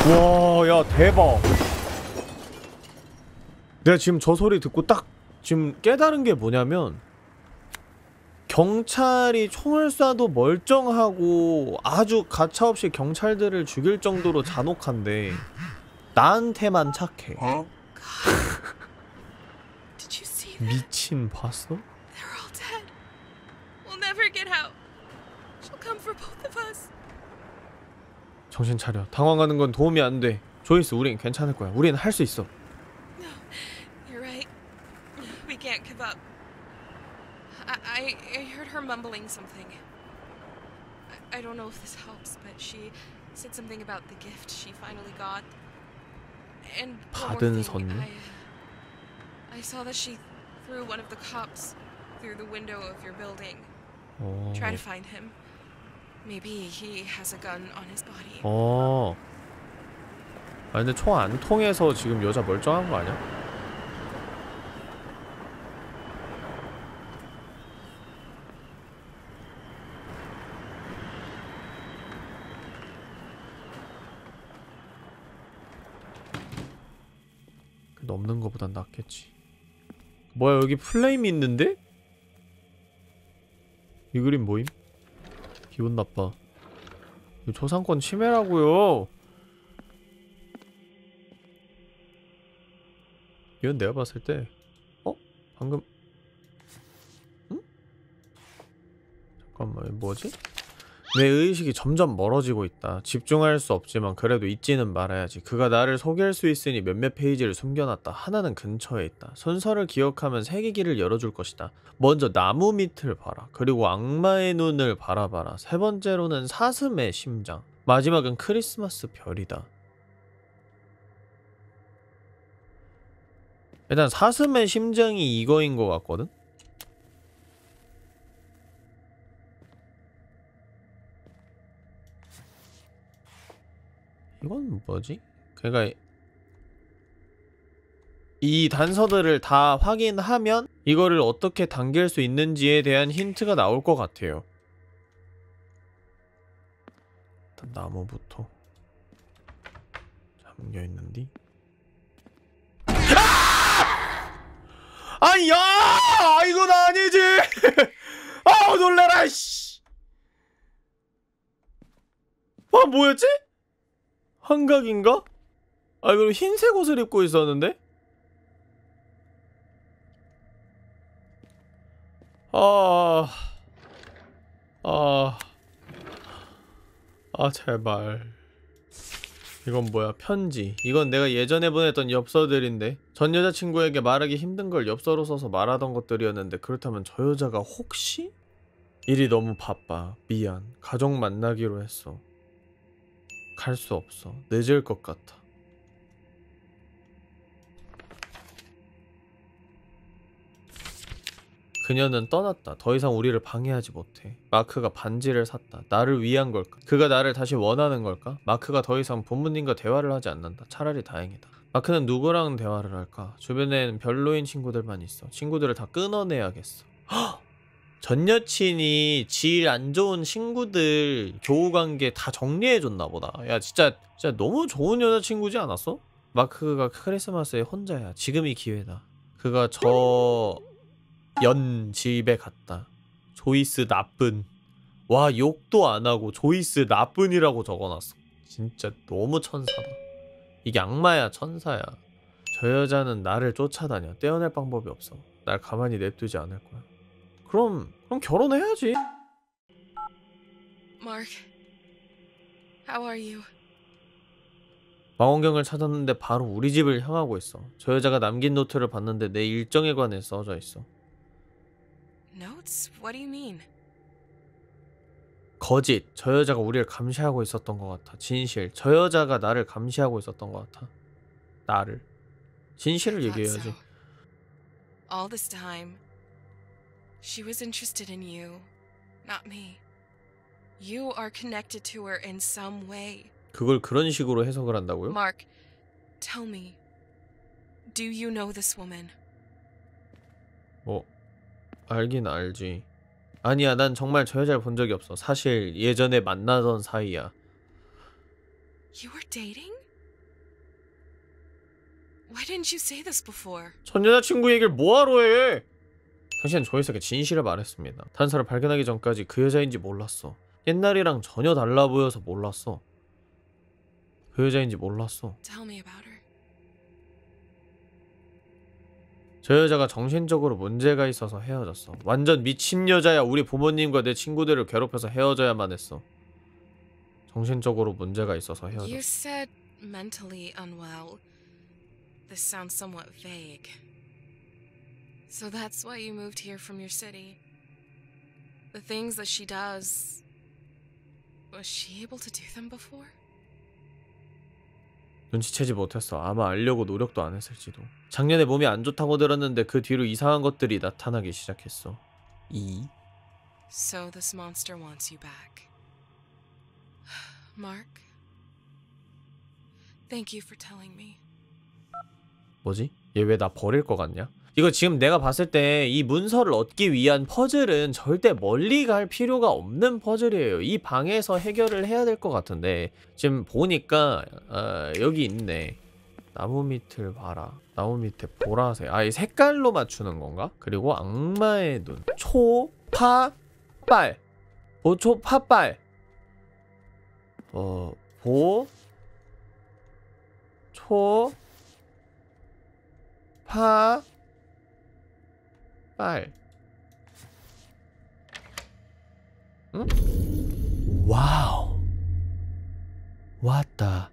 와, 야 대박. 내가 지금 저 소리 듣고 딱 지금 깨달은 게 뭐냐면 경찰이 총을 쏴도 멀쩡하고 아주 가차없이 경찰들을 죽일 정도로 잔혹한데 나한테만 착해. God. Did you see that? 미친 봤어? They're all dead. We'll never get out. She'll come for both of us. 정신 차려. 당황하는 건 도움이 안 돼. 조이스, 우린 괜찮을 거야. 우린 할 수 있어. No, you're right. We can't give up. I, I, I heard her mumbling something. I, I don't know if this helps, but she said something about the gift she finally got. And one more 받은 thing, 선물? I, uh, I saw that she threw one of the cops through the window of your building. 어. Try to find him. Maybe he has a gun on his body. 어. 아 근데 총 안 통해서 지금 여자 멀쩡한 거 아니야? 넘는 거보단 낫겠지. 뭐야, 여기 플레임이 있는데? 이 그림 뭐임? 기분 나빠. 이거 저상권 침해라고요. 이건 내가 봤을 때 어? 방금 응? 잠깐만, 이거 뭐지? 내 의식이 점점 멀어지고 있다. 집중할 수 없지만 그래도 잊지는 말아야지. 그가 나를 속일 수 있으니 몇몇 페이지를 숨겨놨다. 하나는 근처에 있다. 순서를 기억하면 세계 길을 열어줄 것이다. 먼저 나무 밑을 봐라. 그리고 악마의 눈을 바라봐라. 세 번째로는 사슴의 심장. 마지막은 크리스마스 별이다. 일단 사슴의 심장이 이거인 것 같거든? 이건 뭐지? 그러니까 이 단서들을 다 확인하면 이거를 어떻게 당길 수 있는지에 대한 힌트가 나올 것 같아요. 일단 나무부터 잠겨있는디? 아니 야! 이건 아니지! 아우 놀래라 씨! 아 뭐였지? 환각인가? 아 그럼 흰색 옷을 입고 있었는데? 아... 아... 아 제발. 이건 뭐야? 편지. 이건 내가 예전에 보냈던 엽서들인데 전 여자친구에게 말하기 힘든 걸 엽서로 써서 말하던 것들이었는데 그렇다면 저 여자가 혹시? 일이 너무 바빠. 미안. 가족 만나기로 했어. 갈 수 없어. 늦을 것 같아. 그녀는 떠났다. 더 이상 우리를 방해하지 못해. 마크가 반지를 샀다. 나를 위한 걸까? 그가 나를 다시 원하는 걸까? 마크가 더 이상 부모님과 대화를 하지 않는다. 차라리 다행이다. 마크는 누구랑 대화를 할까? 주변엔 별로인 친구들만 있어. 친구들을 다 끊어내야겠어. 헉! 전 여친이 질 안 좋은 친구들 교우관계 다 정리해줬나 보다. 야 진짜 진짜 너무 좋은 여자친구지 않았어? 마크가 크리스마스에 혼자야. 지금이 기회다. 그가 저... 연 집에 갔다. 조이스 나쁜. 와 욕도 안하고 조이스 나쁜이라고 적어놨어. 진짜 너무 천사다. 이게 악마야 천사야. 저 여자는 나를 쫓아다녀. 떼어낼 방법이 없어. 날 가만히 냅두지 않을 거야. 그럼 그럼 결혼해야지. Mark, how are you? 망원경을 찾았는데 바로 우리 집을 향하고 있어. 저 여자가 남긴 노트를 봤는데 내 일정에 관해 써져 있어. Notes? What do you mean? 거짓. 저 여자가 우리를 감시하고 있었던 것 같아. 진실. 저 여자가 나를 감시하고 있었던 것 같아. 나를. 진실을 I thought 얘기해야지. so. All this time, she was interested in you, not me. You are connected to her in some way. 그걸 그런 식으로 해석을 한다고요? Mark, tell me, do you know this woman? 뭐 알긴 알지. 아니야, 난 정말 저 여자를 본 적이 없어. 사실 예전에 만나던 사이야. You were dating? Why didn't you say this before? 전 여자친구 얘기를 뭐하러 해? 당신은 조이스에게 진실을 말했습니다. 단서를 발견하기 전까지 그 여자인지 몰랐어. 옛날이랑 전혀 달라 보여서 몰랐어. 그 여자인지 몰랐어. Tell me about her. 저 여자가 정신적으로 문제가 있어서 헤어졌어. 완전 미친 여자야. 우리 부모님과 내 친구들을 괴롭혀서 헤어져야만 했어. 정신적으로 문제가 있어서 헤어졌어. You said mentally unwell. This sounds somewhat vague. So that's why you moved here from your city. The things that she does, was she able to do them before? 눈치채지 못했어. 아마 알려고 노력도 안 했을지도. 작년에 몸이 안 좋다고 들었는데 그 뒤로 이상한 것들이 나타나기 시작했어. 이. So this monster wants you back. Mark, thank you for telling me. 뭐지? 얘 왜 나 버릴 것 같냐? 이거 지금 내가 봤을 때 이 문서를 얻기 위한 퍼즐은 절대 멀리 갈 필요가 없는 퍼즐이에요. 이 방에서 해결을 해야 될 것 같은데 지금 보니까 어, 여기 있네. 나무 밑을 봐라. 나무 밑에 보라색. 아, 이 색깔로 맞추는 건가? 그리고 악마의 눈. 초, 파, 빨. 보초, 파, 빨. 어, 보, 초, 파, 빨. 응? 와우. 왔다.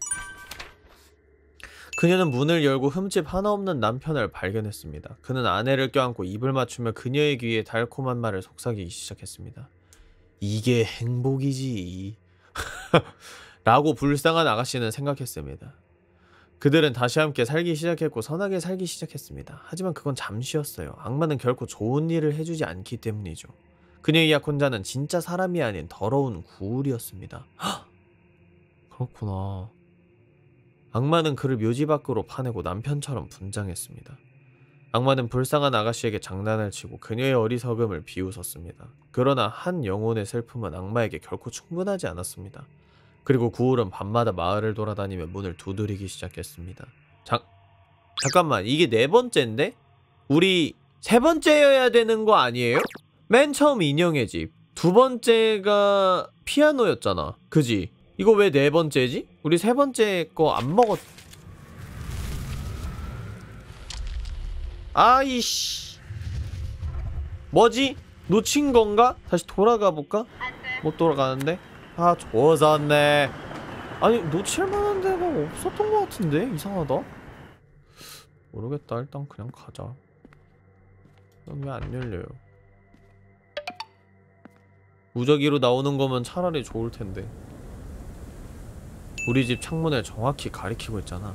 그녀는 문을 열고 흠집 하나 없는 남편을 발견했습니다. 그는 아내를 껴안고 입을 맞추며 그녀의 귀에 달콤한 말을 속삭이기 시작했습니다. 이게 행복이지. 라고 불쌍한 아가씨는 생각했습니다. 그들은 다시 함께 살기 시작했고 선하게 살기 시작했습니다. 하지만 그건 잠시였어요. 악마는 결코 좋은 일을 해주지 않기 때문이죠. 그녀의 약혼자는 진짜 사람이 아닌 더러운 구울이었습니다. 헉! 그렇구나. 악마는 그를 묘지 밖으로 파내고 남편처럼 분장했습니다. 악마는 불쌍한 아가씨에게 장난을 치고 그녀의 어리석음을 비웃었습니다. 그러나 한 영혼의 슬픔은 악마에게 결코 충분하지 않았습니다. 그리고 구울은 밤마다 마을을 돌아다니며 문을 두드리기 시작했습니다. 자, 잠깐만, 이게 네 번째인데? 우리 세 번째여야 되는 거 아니에요? 맨 처음 인형의 집, 두 번째가 피아노였잖아. 그지? 이거 왜 네 번째지? 우리 세 번째 거 안 먹었... 아이씨... 뭐지? 놓친 건가? 다시 돌아가 볼까? 못 돌아가는데? 아, 조졌네. 아니, 놓칠만한 데가 없었던 것 같은데? 이상하다. 모르겠다. 일단 그냥 가자. 왜 안 열려요? 무작위로 나오는 거면 차라리 좋을 텐데. 우리 집 창문을 정확히 가리키고 있잖아.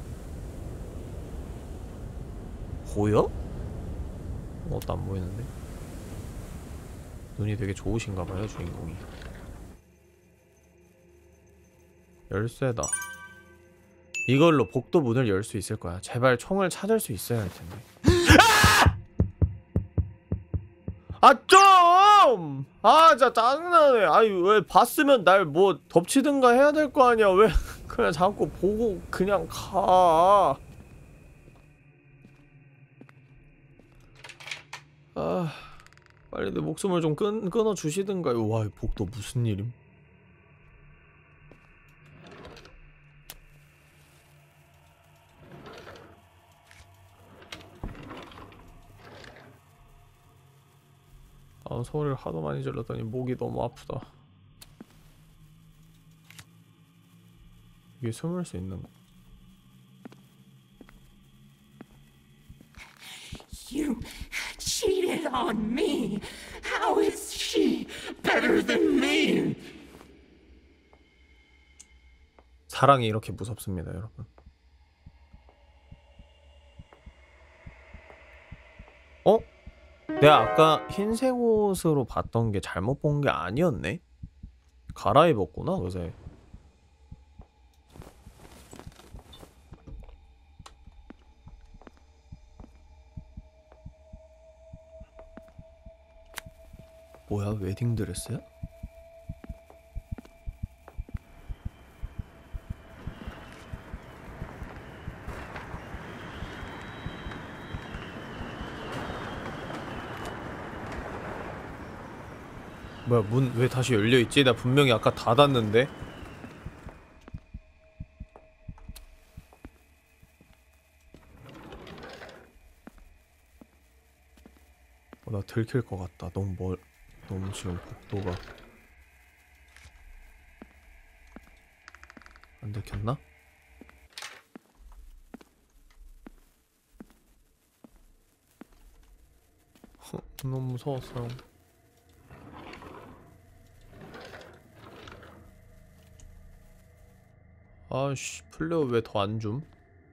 보여? 아무것도 안 보이는데? 눈이 되게 좋으신가봐요, 주인공이. 열쇠다. 이걸로 복도 문을 열 수 있을 거야. 제발 총을 찾을 수 있어야 할 텐데. 아, 좀! 아, 진짜 짜증나네. 아니, 왜 봤으면 날 뭐 덮치든가 해야 될 거 아니야. 왜 그냥 자꾸 보고 그냥 가. 아, 빨리 내 목숨을 좀 끊, 끊어주시든가. 와, 이 복도 무슨 일임? 아, 소리를 하도 많이 질렀더니 목이 너무 아프다. 이게 숨을 수 있는 거? You cheated on me. How is she better than me? 사랑이 이렇게 무섭습니다, 여러분. 어? 내가 아까 흰색 옷으로 봤던 게 잘못 본 게 아니었네? 갈아입었구나, 그새. 뭐야, 웨딩드레스야? 뭐야, 문 왜 다시 열려있지? 나 분명히 아까 닫았는데? 어, 나 들킬 것 같다. 너무 멀... 너무 지금 복도가 안 들켰나? 허, 너무 무서웠어요. 아씨, 플레어 왜 더 안 줌?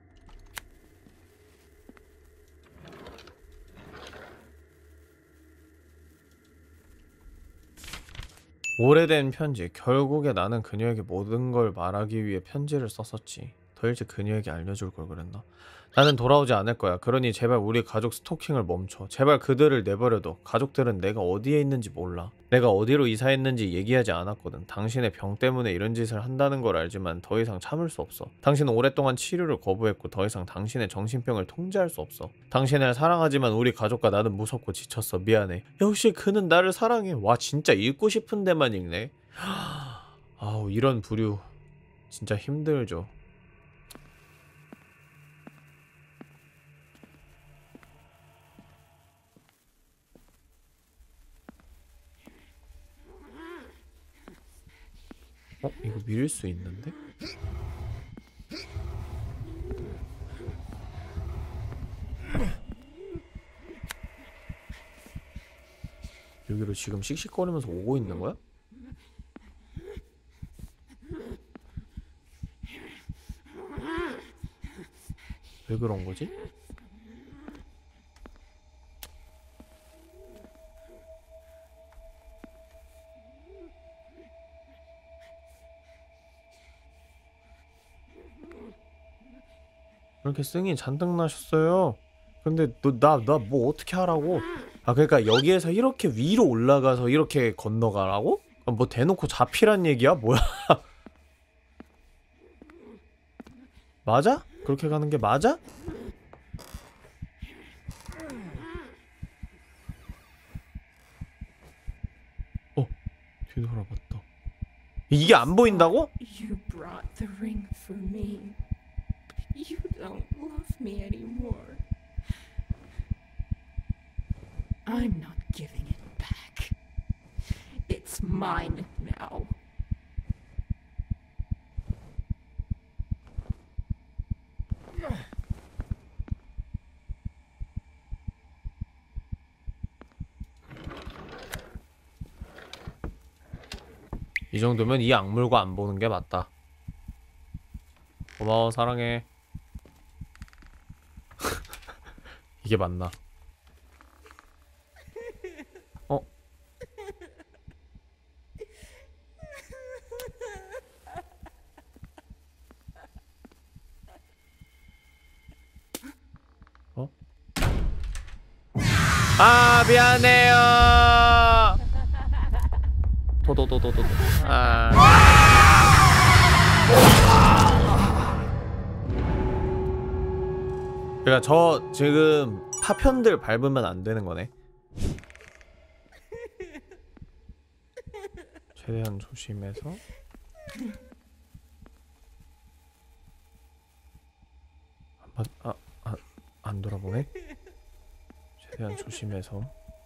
오래된 편지. 결국에 나는 그녀에게 모든 걸 말하기 위해 편지를 썼었지. 더 일찍 그녀에게 알려줄 걸 그랬나? 나는 돌아오지 않을 거야. 그러니 제발 우리 가족 스토킹을 멈춰. 제발 그들을 내버려둬. 가족들은 내가 어디에 있는지 몰라. 내가 어디로 이사했는지 얘기하지 않았거든. 당신의 병 때문에 이런 짓을 한다는 걸 알지만 더 이상 참을 수 없어. 당신은 오랫동안 치료를 거부했고 더 이상 당신의 정신병을 통제할 수 없어. 당신을 사랑하지만 우리 가족과 나는 무섭고 지쳤어. 미안해. 역시 그는 나를 사랑해. 와, 진짜 읽고 싶은 데만 읽네. 아우, 이런 부류 진짜 힘들죠. 어? 이거 밀 수 있는데? 여기로 지금 씩씩거리면서 오고 있는 거야? 왜 그런 거지? 이렇게 승이 잔뜩 나셨어요. 근데 너 나 나 뭐 어떻게 하라고? 아, 그러니까 여기에서 이렇게 위로 올라가서 이렇게 건너가라고? 아, 뭐 대놓고 잡히란 얘기야? 뭐야? 맞아? 그렇게 가는 게 맞아? 어, 뒤돌아봤다. 이게 안 보인다고? You brought the ring for me. You don't love me anymore. I'm not giving it back. It's mine now. 이 정도면 이 악물고 안 보는 게 맞다. 고마워, 사랑해. 이게 맞나? 어? 어? 아, 미안해요. 도도도도도. 아. 그러니까 저 지금 파편들 밟으면 안 되는 거네. 최대한 조심해서. 한번 아, 아, 안 돌아보네. 최대한 조심해서.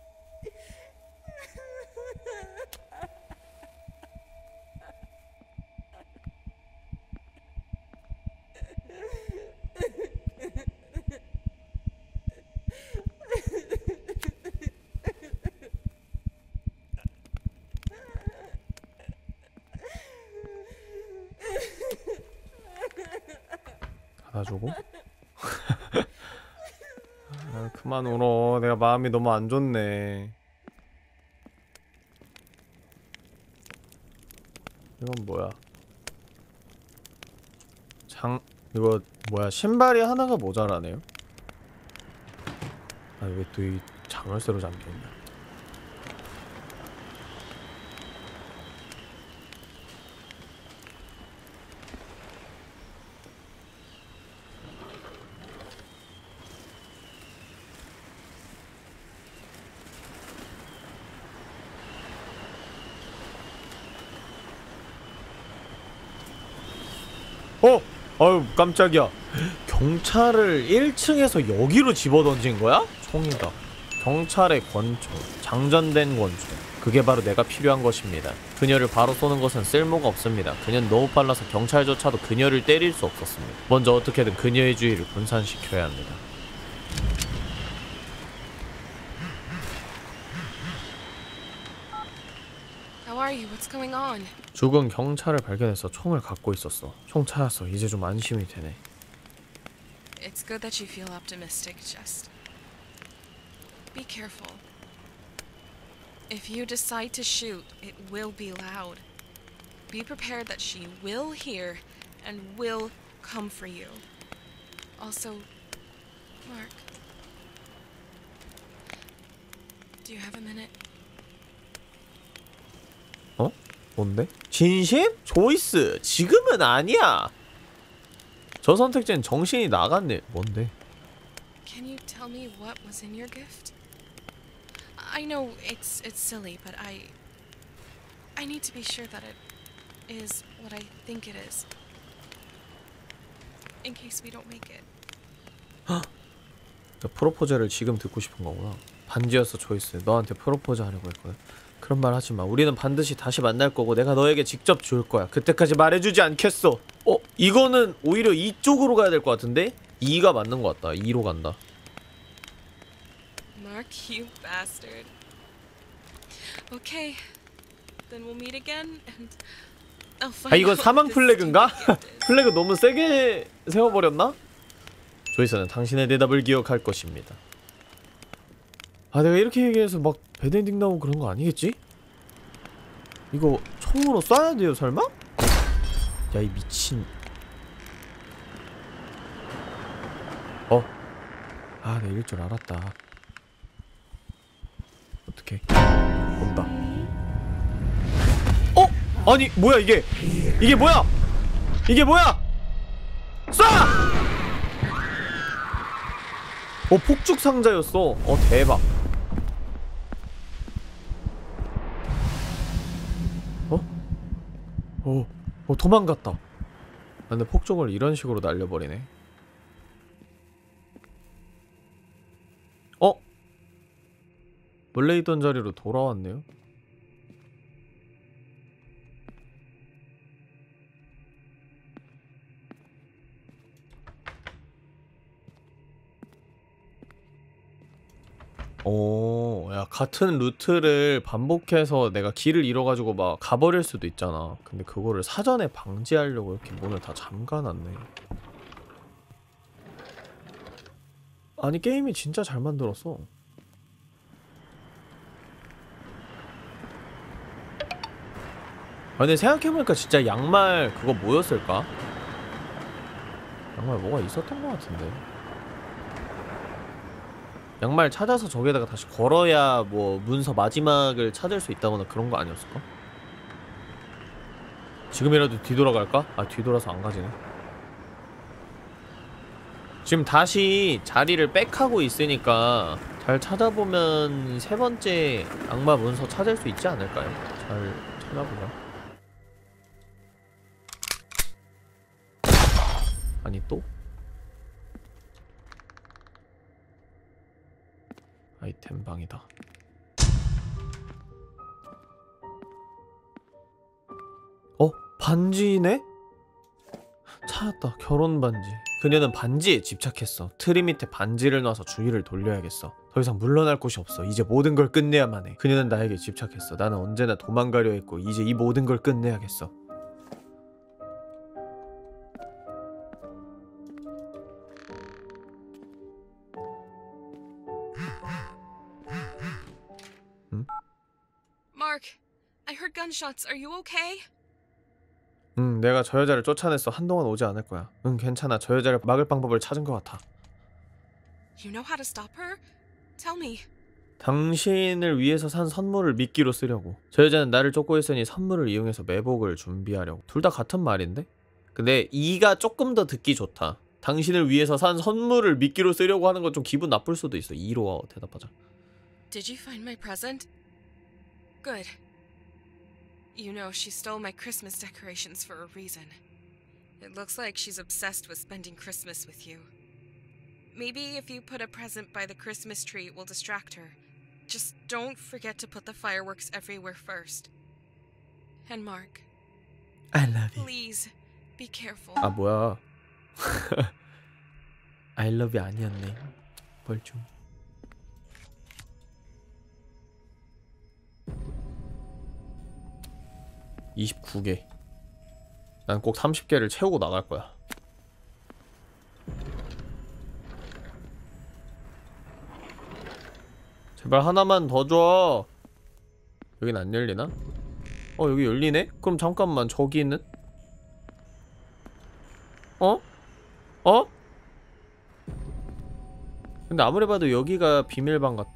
닫아주고. 아, 그만 울어. 내가 마음이 너무 안 좋네. 이건 뭐야? 장... 이거 뭐야? 신발이 하나가 모자라네요? 아, 왜 또 이 장을쇠로 잠겨있냐? 어휴 깜짝이야. 경찰을 일 층에서 여기로 집어던진 거야? 총이다. 경찰의 권총, 장전된 권총. 그게 바로 내가 필요한 것입니다. 그녀를 바로 쏘는 것은 쓸모가 없습니다. 그녀는 너무 빨라서 경찰조차도 그녀를 때릴 수 없었습니다. 먼저 어떻게든 그녀의 주의를 분산시켜야 합니다. How are you? What's going on? 죽은 경찰을 발견해서 총을 갖고 있었어. 총 찾았어. 이제 좀 안심이 되네. It's good that you feel optimistic, just be careful. If you decide to shoot, it will be loud. Be prepared that she will hear and will come for you. Also, Mark, do you have a minute? 어? 뭔데? 진심? 조이스, 지금은 아니야. 저 선택지는 정신이 나갔네. 뭔데? Can you tell me what was in your gift? I know it's it's silly, but I I need to be sure that it is what I think it is. In case we don't make it. 프로포즈를 지금 듣고 싶은 거구나. 반지였어 조이스. 너한테 프로포즈 하려고 했거든. 그런 말 하지 마. 우리는 반드시 다시 만날 거고 내가 너에게 직접 줄 거야. 그때까지 말해주지 않겠어. 어? 이거는 오히려 이쪽으로 가야 될 것 같은데? 이가 맞는 것 같다. 이로 간다. Mark, you bastard. Okay, then we'll meet again and I'll find 아 이거 out 사망 what this 플래그인가? stupid gift is. 플래그 너무 세게 세워버렸나? 조이스는 당신의 대답을 기억할 것입니다. 아 내가 이렇게 얘기해서 막 배드엔딩 나오고 그런 거 아니겠지? 이거 총으로 쏴야 돼요 설마? 야 이 미친. 어? 아 내가 이럴 줄 알았다. 어떡해. 온다. 어? 아니 뭐야 이게. 이게 뭐야? 이게 뭐야? 쏴! 어 폭죽 상자였어. 어 대박. 어? 어, 어 도망갔다. 근데 폭죽을 이런 식으로 날려버리네. 어? 원래 있던 자리로 돌아왔네요. 오, 야 같은 루트를 반복해서 내가 길을 잃어가지고 막 가버릴 수도 있잖아. 근데 그거를 사전에 방지하려고 이렇게 문을 다 잠가놨네. 아니 게임이 진짜 잘 만들었어. 아 근데 생각해보니까 진짜 양말 그거 뭐였을까? 양말 뭐가 있었던 것 같은데. 양말 찾아서 저기에다가 다시 걸어야 뭐 문서 마지막을 찾을 수 있다거나 그런 거 아니었을까? 지금이라도 뒤돌아갈까? 아 뒤돌아서 안 가지네. 지금 다시 자리를 백하고 있으니까 잘 찾아보면 세 번째 악마 문서 찾을 수 있지 않을까요? 잘 찾아보자. 아니 또? 아이템 방이다. 어? 반지네? 찾았다. 결혼 반지. 그녀는 반지에 집착했어. 트리 밑에 반지를 놔서 주위를 돌려야겠어. 더 이상 물러날 곳이 없어. 이제 모든 걸 끝내야만 해. 그녀는 나에게 집착했어. 나는 언제나 도망가려 했고 이제 이 모든 걸 끝내야겠어. Mark, I heard gunshots. Are you okay? 응, 내가 저 여자를 쫓아냈어. 한동안 오지 않을 거야. 응, 괜찮아. 저 여자를 막을 방법을 찾은 것 같아. You know how to stop her? Tell me. 당신을 위해서 산 선물을 미끼로 쓰려고. 저 여자는 나를 쫓고 있으니 선물을 이용해서 매복을 준비하려고. 둘 다 같은 말인데? 근데 이가 조금 더 듣기 좋다. 당신을 위해서 산 선물을 미끼로 쓰려고 하는 건 좀 기분 나쁠 수도 있어. 이로 대답하자. Did you find my present? Good. You know, she stole my Christmas decorations for a reason. It looks like she's obsessed with spending Christmas with you. Maybe if you put a present by the Christmas tree, it will distract her. Just don't forget to put the fireworks everywhere first. And Mark, I love you. please be careful. 아 뭐야? I love you 아니었네. 벌중. 이십구 개. 난 꼭 삼십 개를 채우고 나갈 거야. 제발 하나만 더 줘. 여긴 안 열리나? 어 여기 열리네? 그럼 잠깐만 저기는? 어? 어? 근데 아무리 봐도 여기가 비밀방 같...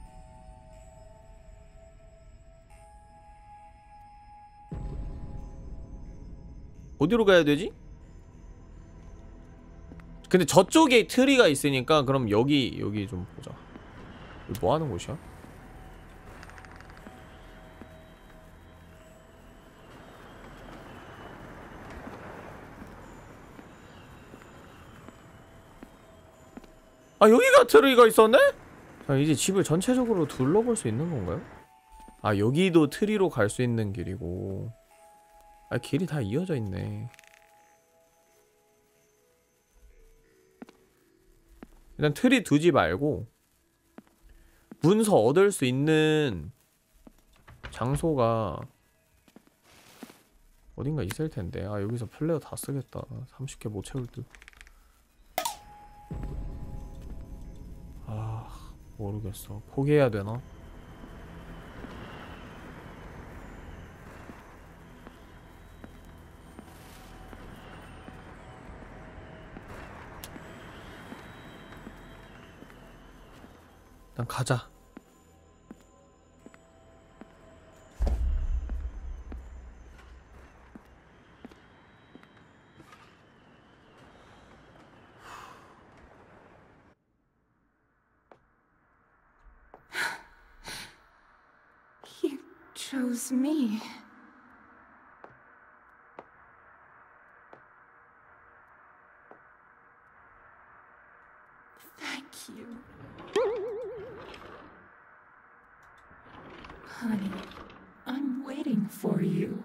어디로 가야 되지? 근데 저쪽에 트리가 있으니까 그럼 여기 여기 좀 보자. 여기 뭐 하는 곳이야? 아 여기가 트리가 있었네? 자 이제 집을 전체적으로 둘러볼 수 있는 건가요? 아 여기도 트리로 갈 수 있는 길이고 아 길이 다 이어져 있네. 일단 트리 두지 말고 문서 얻을 수 있는 장소가 어딘가 있을 텐데. 아 여기서 플레이어 다 쓰겠다. 삼십 개 못 채울 듯. 아 모르겠어. 포기해야 되나? 일단 가자. You chose me. Thank you. Honey, I'm waiting for you.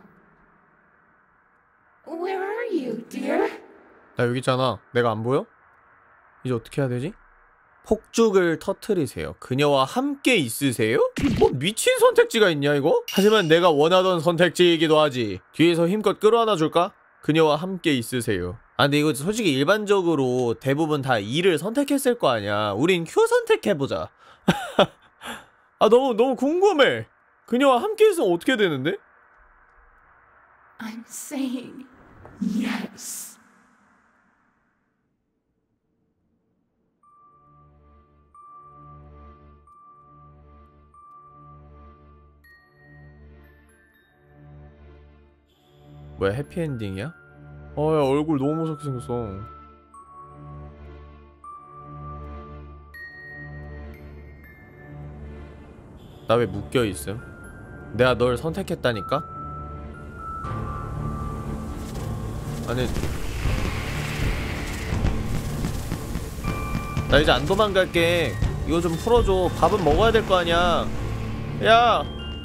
Where are you, dear? 나 여기 있잖아. 내가 안 보여? 이제 어떻게 해야 되지? 폭죽을 터트리세요. 그녀와 함께 있으세요? 뭐 미친 선택지가 있냐 이거? 하지만 내가 원하던 선택지이기도 하지. 뒤에서 힘껏 끌어안아 줄까? 그녀와 함께 있으세요. 아 근데 이거 솔직히 일반적으로 대부분 다 E를 선택했을 거 아니야. 우린 Q 선택해보자. 아 너무 너무 궁금해. 그녀와 함께 있으면 어떻게 되는데? I'm saying yes. 뭐야 해피엔딩이야? 어야 얼굴 너무 무섭게 생겼어. 나 왜 묶여있음? 내가 널 선택했다니까? 아니 나 이제 안 도망갈게. 이거 좀 풀어줘. 밥은 먹어야 될 거 아니야. 야!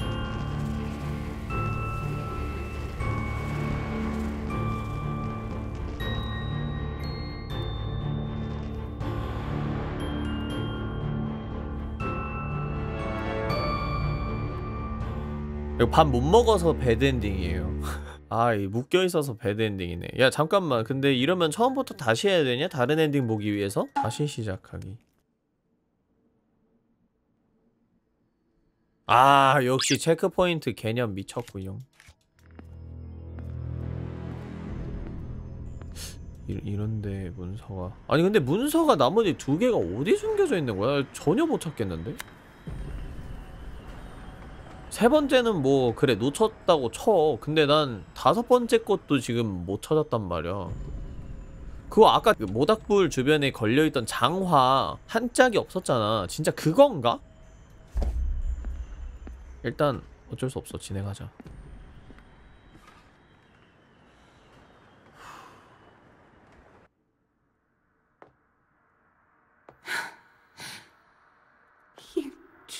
이거 밥 못 먹어서 배드엔딩이에요. 아, 이 묶여있어서 배드엔딩이네. 야 잠깐만, 근데 이러면 처음부터 다시 해야 되냐? 다른 엔딩 보기 위해서? 다시 시작하기. 아, 역시 체크포인트 개념 미쳤구요. 이, 이런데 문서가... 아니 근데 문서가 나머지 두 개가 어디 숨겨져 있는 거야? 전혀 못 찾겠는데? 세 번째는 뭐 그래 놓쳤다고 쳐. 근데 난 다섯 번째 것도 지금 못 찾았단 말이야. 그거 아까 그 모닥불 주변에 걸려있던 장화 한 짝이 없었잖아. 진짜 그건가? 일단 어쩔 수 없어. 진행하자.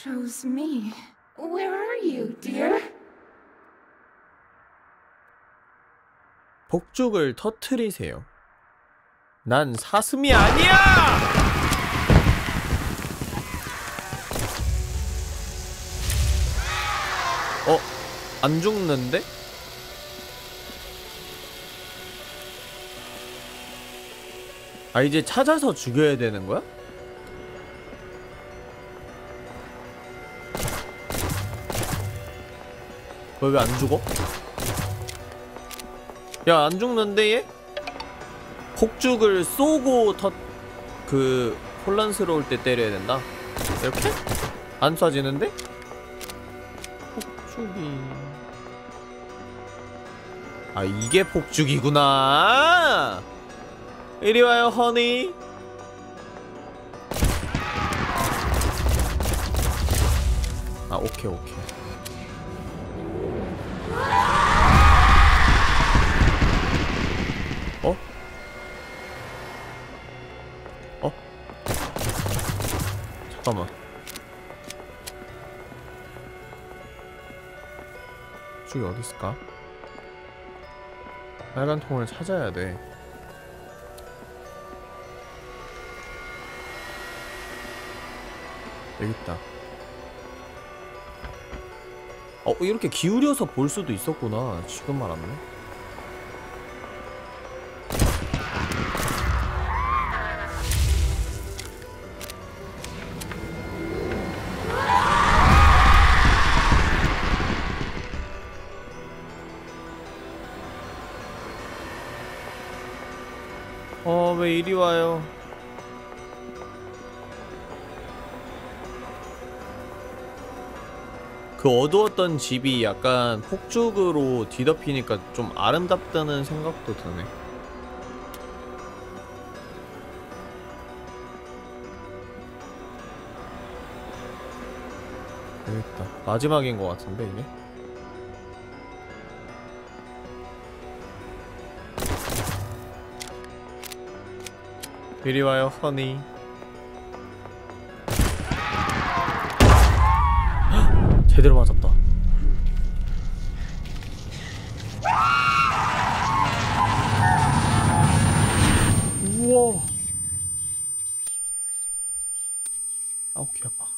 chose me. Where are you, dear? 폭죽을 터트리세요. 난 사슴이 아니야! 어? 안 죽는데? 아, 이제 찾아서 죽여야 되는 거야? 왜 안 죽어? 야, 안 죽는데 얘? 폭죽을 쏘고 터... 그... 혼란스러울 때 때려야 된다? 이렇게? 안 쏴지는데? 폭죽이... 아, 이게 폭죽이구나! 이리 와요, 허니! 아, 오케이, 오케이. 어? 어? 잠깐만. 저기 어디 있을까? 빨간 통을 찾아야 돼. 여기 있다. 어, 이렇게 기울여서 볼 수도 있었구나. 지금 알았네. 어, 왜 이리 와요? 그 어두웠던 집이 약간 폭죽으로 뒤덮이니까 좀 아름답다는 생각도 드네. 여기 있다. 마지막인 것 같은데 이게? 이리 와요, 허니. 제대로 맞았다. 우와. 아우, 귀 아파.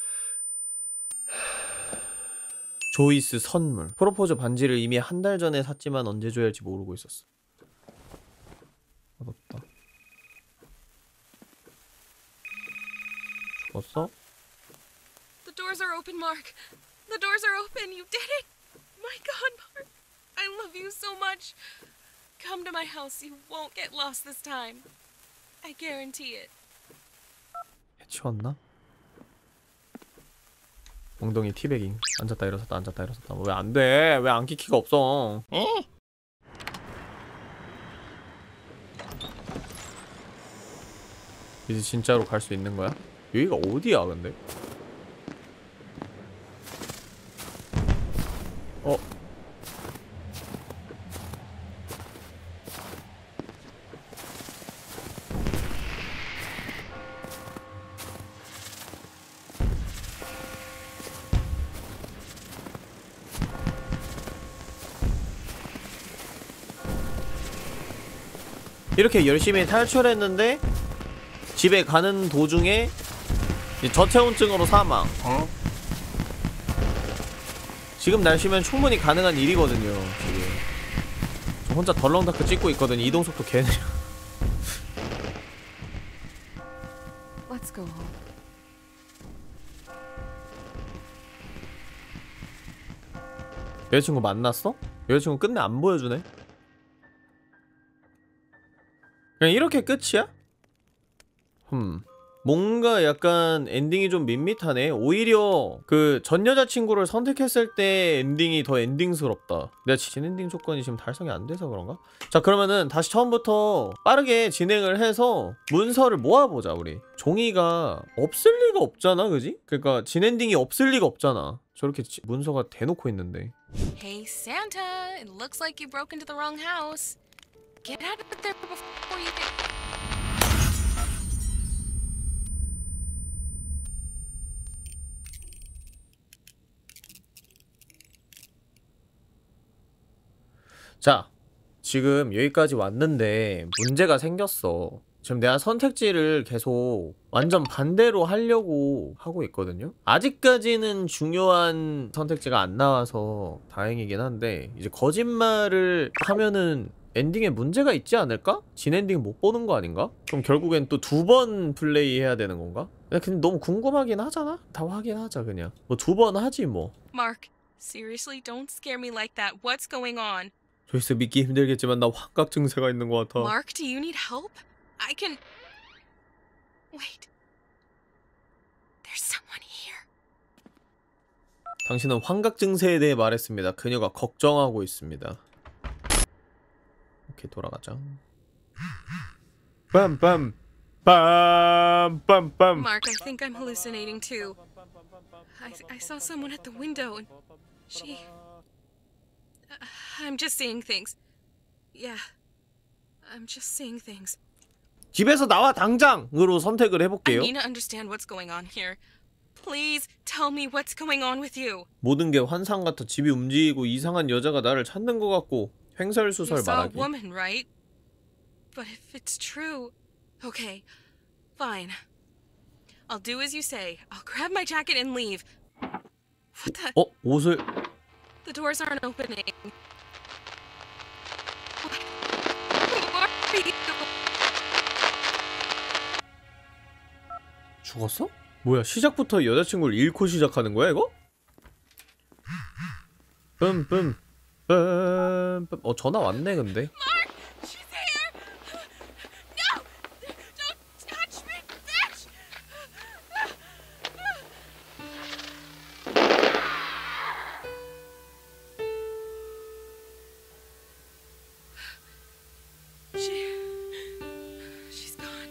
조이스 선물. 프로포즈 반지를 이미 한 달 전에 샀지만 언제 줘야 할지 모르고 있었어. 어둡다. 죽었어? The doors are open, Mark. The doors are open. You did it. My God, Mark. I love you so much. Come to my house. You won't get lost this time. I guarantee it. 해치웠나? 엉덩이 티베깅. 앉았다 일어섰다 앉았다 일어섰다. 왜 안 돼? 왜 안키키가 없어? 에? 이제 진짜로 갈 수 있는 거야? 여기가 어디야 근데? 어? 이렇게 열심히 탈출했는데 집에 가는 도중에 저체온증으로 사망. 어? 지금 날씨면 충분히 가능한 일이거든요. 지금 저 혼자 덜렁다크 찍고 있거든. 이동속도 개 느려. Let's go home. 여자친구 만났어? 여자친구 끝내 안 보여주네? 그냥 이렇게 끝이야? 흠 뭔가 약간 엔딩이 좀 밋밋하네. 오히려 그 전 여자친구를 선택했을 때 엔딩이 더 엔딩스럽다. 내가 진엔딩 조건이 지금 달성이 안 돼서 그런가? 자, 그러면은 다시 처음부터 빠르게 진행을 해서 문서를 모아보자. 우리 종이가 없을 리가 없잖아, 그지? 그러니까 진엔딩이 없을 리가 없잖아. 저렇게 지, 문서가 대놓고 있는데. Hey, Santa. It looks like you broke into the wrong house. Get out of there before you get... 자, 지금 여기까지 왔는데 문제가 생겼어. 지금 내가 선택지를 계속 완전 반대로 하려고 하고 있거든요. 아직까지는 중요한 선택지가 안 나와서 다행이긴 한데 이제 거짓말을 하면은 엔딩에 문제가 있지 않을까? 진 엔딩 못 보는 거 아닌가? 그럼 결국엔 또 두 번 플레이 해야 되는 건가? 근데 너무 궁금하긴 하잖아? 다 확인하자 그냥. 뭐 두 번 하지 뭐. Mark, seriously, don't scare me like that. What's going on? 조이스 믿기 힘들겠지만 나 환각 증세가 있는 것 같아. Mark, do you need help? I can... Wait. There's someone here. 당신은 환각 증세에 대해 말했습니다. 그녀가 걱정하고 있습니다. 오케이, 돌아가자. 빰빰 빰빰빰빰. Mark, I think I'm hallucinating too. I, I saw someone at the window and she... Uh, I'm just seeing things. Yeah. I'm just seeing things. 집에서 나와 당장으로 선택을 I 해볼게요. need to understand what's going on here. Please tell me what's going on with you. 모든 게 환상 같아. 집이 움직이고 이상한 여자가 나를 찾는 것 같고. You 횡설수설 saw a 말하기. woman, right? But if it's true... Okay, fine. I'll do as you say. I'll grab my jacket and leave. What the... 어? 옷을... The doors aren't opening. What? Who are you? 죽었어? 뭐야, 시작부터 여자친구를 잃고 시작하는 거야 이거? 뿜뿜 뿜뿜. 어, 전화 왔네 근데. Mark, she's here. No, don't touch me, bitch. She, she's gone.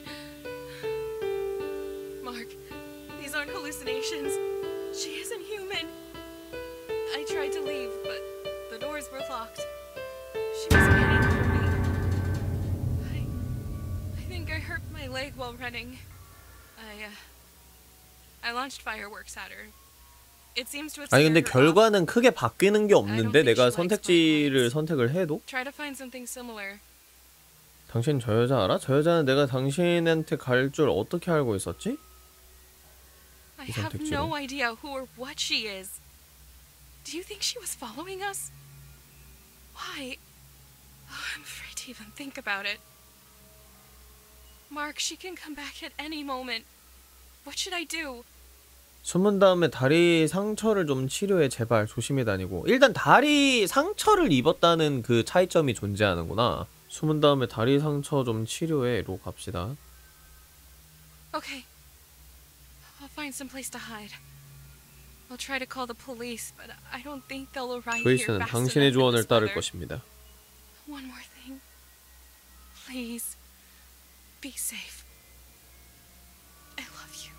Mark, these aren't hallucinations. She isn't human. I tried to leave, but the doors were locked. She was waiting for me. I, I think I hurt my leg while running. I, uh, I launched fireworks at her. It seems to have 아니 scared 근데 her off. 결과는 크게 바뀌는 게 없는데 내가 선택지를 선택을 해도? Try to find something similar. 당신 저 여자 알아? 저 여자는 내가 당신한테 갈 줄 어떻게 알고 있었지? I 이 have 선택지로. no idea who or what she is. Do you think she was following us? Why? Oh, I'm afraid to even think about it. Mark, she can come back at any moment. What should I do? 숨은 다음에 다리 상처를 좀 치료해. 제발 조심히 다니고. 일단 다리 상처를 입었다는 그 차이점이 존재하는구나. 숨은 다음에 다리 상처 좀 치료해로 갑시다. Okay. I'll find some place to hide. I'll try to call the police, but I don't think they'll arrive here 조이스는 fast 당신의 enough in 조언을 this 따를 weather. 것입니다. One more thing. Please. Be safe. I love you.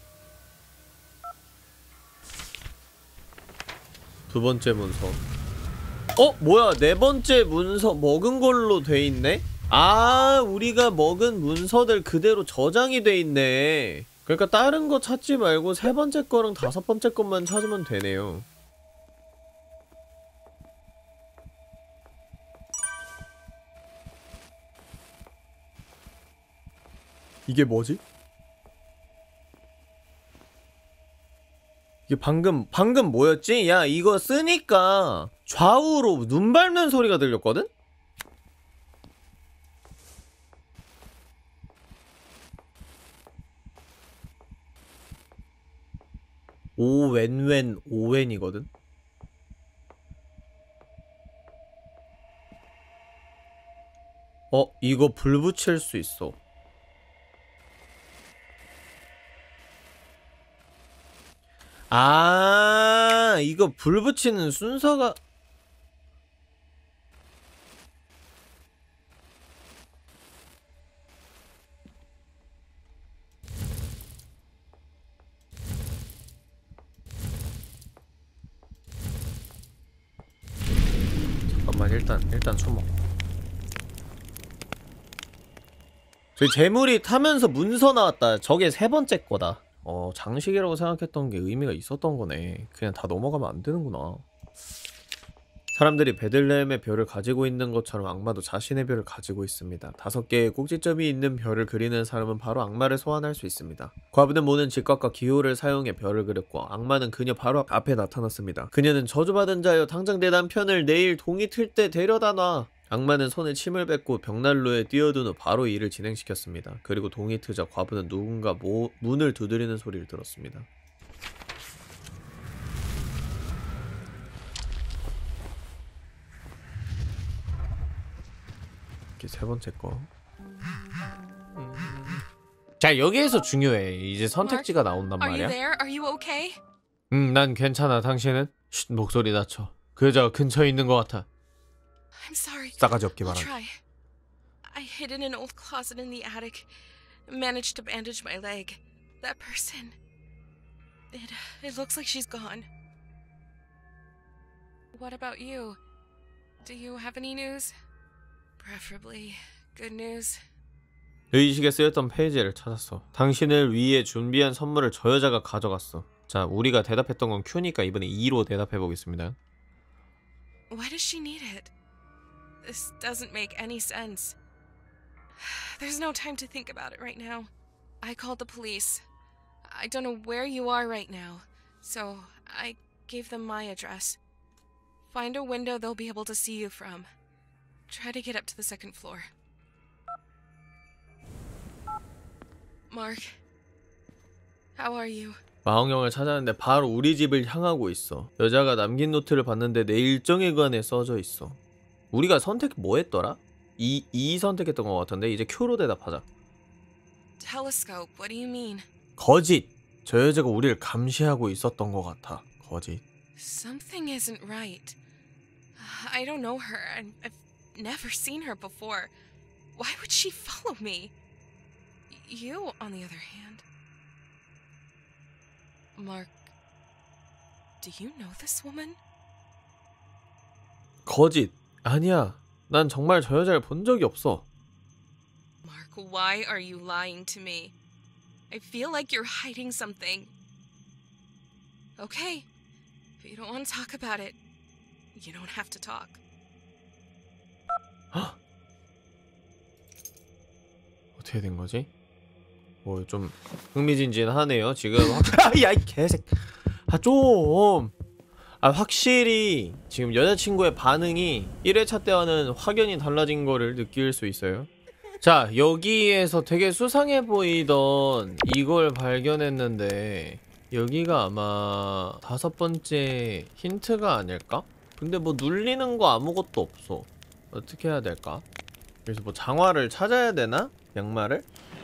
두 번째 문서. 어? 뭐야, 네 번째 문서 먹은 걸로 돼 있네? 아, 우리가 먹은 문서들 그대로 저장이 돼 있네. 그러니까 다른 거 찾지 말고 세 번째 거랑 다섯 번째 것만 찾으면 되네요. 이게 뭐지? 이게 방금 방금 뭐였지? 야, 이거 쓰니까 좌우로 눈 밟는 소리가 들렸거든? 오웬웬 오웬이거든? 어? 이거 불 붙일 수 있어. 아, 이거 불 붙이는 순서가 잠깐만, 일단 일단 숨어. 저기 재물이 타면서 문서 나왔다. 저게 세 번째 거다. 어, 장식이라고 생각했던 게 의미가 있었던 거네. 그냥 다 넘어가면 안 되는구나. 사람들이 베들레헴의 별을 가지고 있는 것처럼 악마도 자신의 별을 가지고 있습니다. 다섯 개의 꼭지점이 있는 별을 그리는 사람은 바로 악마를 소환할 수 있습니다. 과부는 모는 직각과 기호를 사용해 별을 그렸고 악마는 그녀 바로 앞에 나타났습니다. 그녀는 저주받은 자여, 당장 내 남편을 내일 동이 틀 때 데려다 놔. 악마는 손에 침을 뱉고 벽난로에 뛰어든 후 바로 일을 진행시켰습니다. 그리고 동이 트자 과부는 누군가 모, 문을 두드리는 소리를 들었습니다. 이렇게 세 번째 거. 음. 자, 여기에서 중요해. 이제 선택지가 나온단 Are you 말이야. there? Are you okay? 응, 난 괜찮아. 당신은? 쉿, 목소리 낮춰. 그 여자가 근처에 있는 것 같아. I'm sorry. 싸가지 없기 I'll 바란다. try. I hid in an old closet in the attic. Managed to bandage my leg. That person. It it looks like she's gone. What about you? Do you have any news? Preferably good news. 의식에 쓰였던 페이지를 찾았어. 당신을 위해 준비한 선물을 저 여자가 가져갔어. 자, 우리가 대답했던 건 Q니까 이번에 E로 대답해 보겠습니다. Why does she need it? This doesn't make any sense. There's no time to think about it right now. I called the police. I don't know where you are right now, so I gave them my address. Find a window they'll be able to see you from. Try to get up to the second floor. Mark, how are you? 마홍영을 찾았는데 바로 우리 집을 향하고 있어. 여자가 남긴 노트를 봤는데 내 일정에 관해 써져 있어. 우리가 선택 뭐 했더라? 이, 이 선택했던 것 같은데 이제 Q로 대답하자. Telescope, what do you mean? 거짓! 저 여자가 우리를 감시하고 있었던 것 같아. 거짓. Something isn't right. I don't know her. and I've never seen her before. Why would she follow me? You, on the other hand. Mark, do you know this woman? 거짓. 아니야. 난 정말 저 여자를 본 적이 없어. Mark, why are you lying to me? I feel like you're hiding something. Okay, if you don't want to talk about it, you don't have to talk. 어떻게 된 거지? 뭐 좀 흥미진진하네요. 지금 확... 야, 이 개색. 아, 좀. 아, 확실히 지금 여자친구의 반응이 일 회차 때와는 확연히 달라진 거를 느낄 수 있어요. 자, 여기에서 되게 수상해 보이던 이걸 발견했는데 여기가 아마 다섯 번째 힌트가 아닐까? 근데 뭐 눌리는 거 아무것도 없어. 어떻게 해야 될까? 그래서 뭐 장화를 찾아야 되나? 양말을?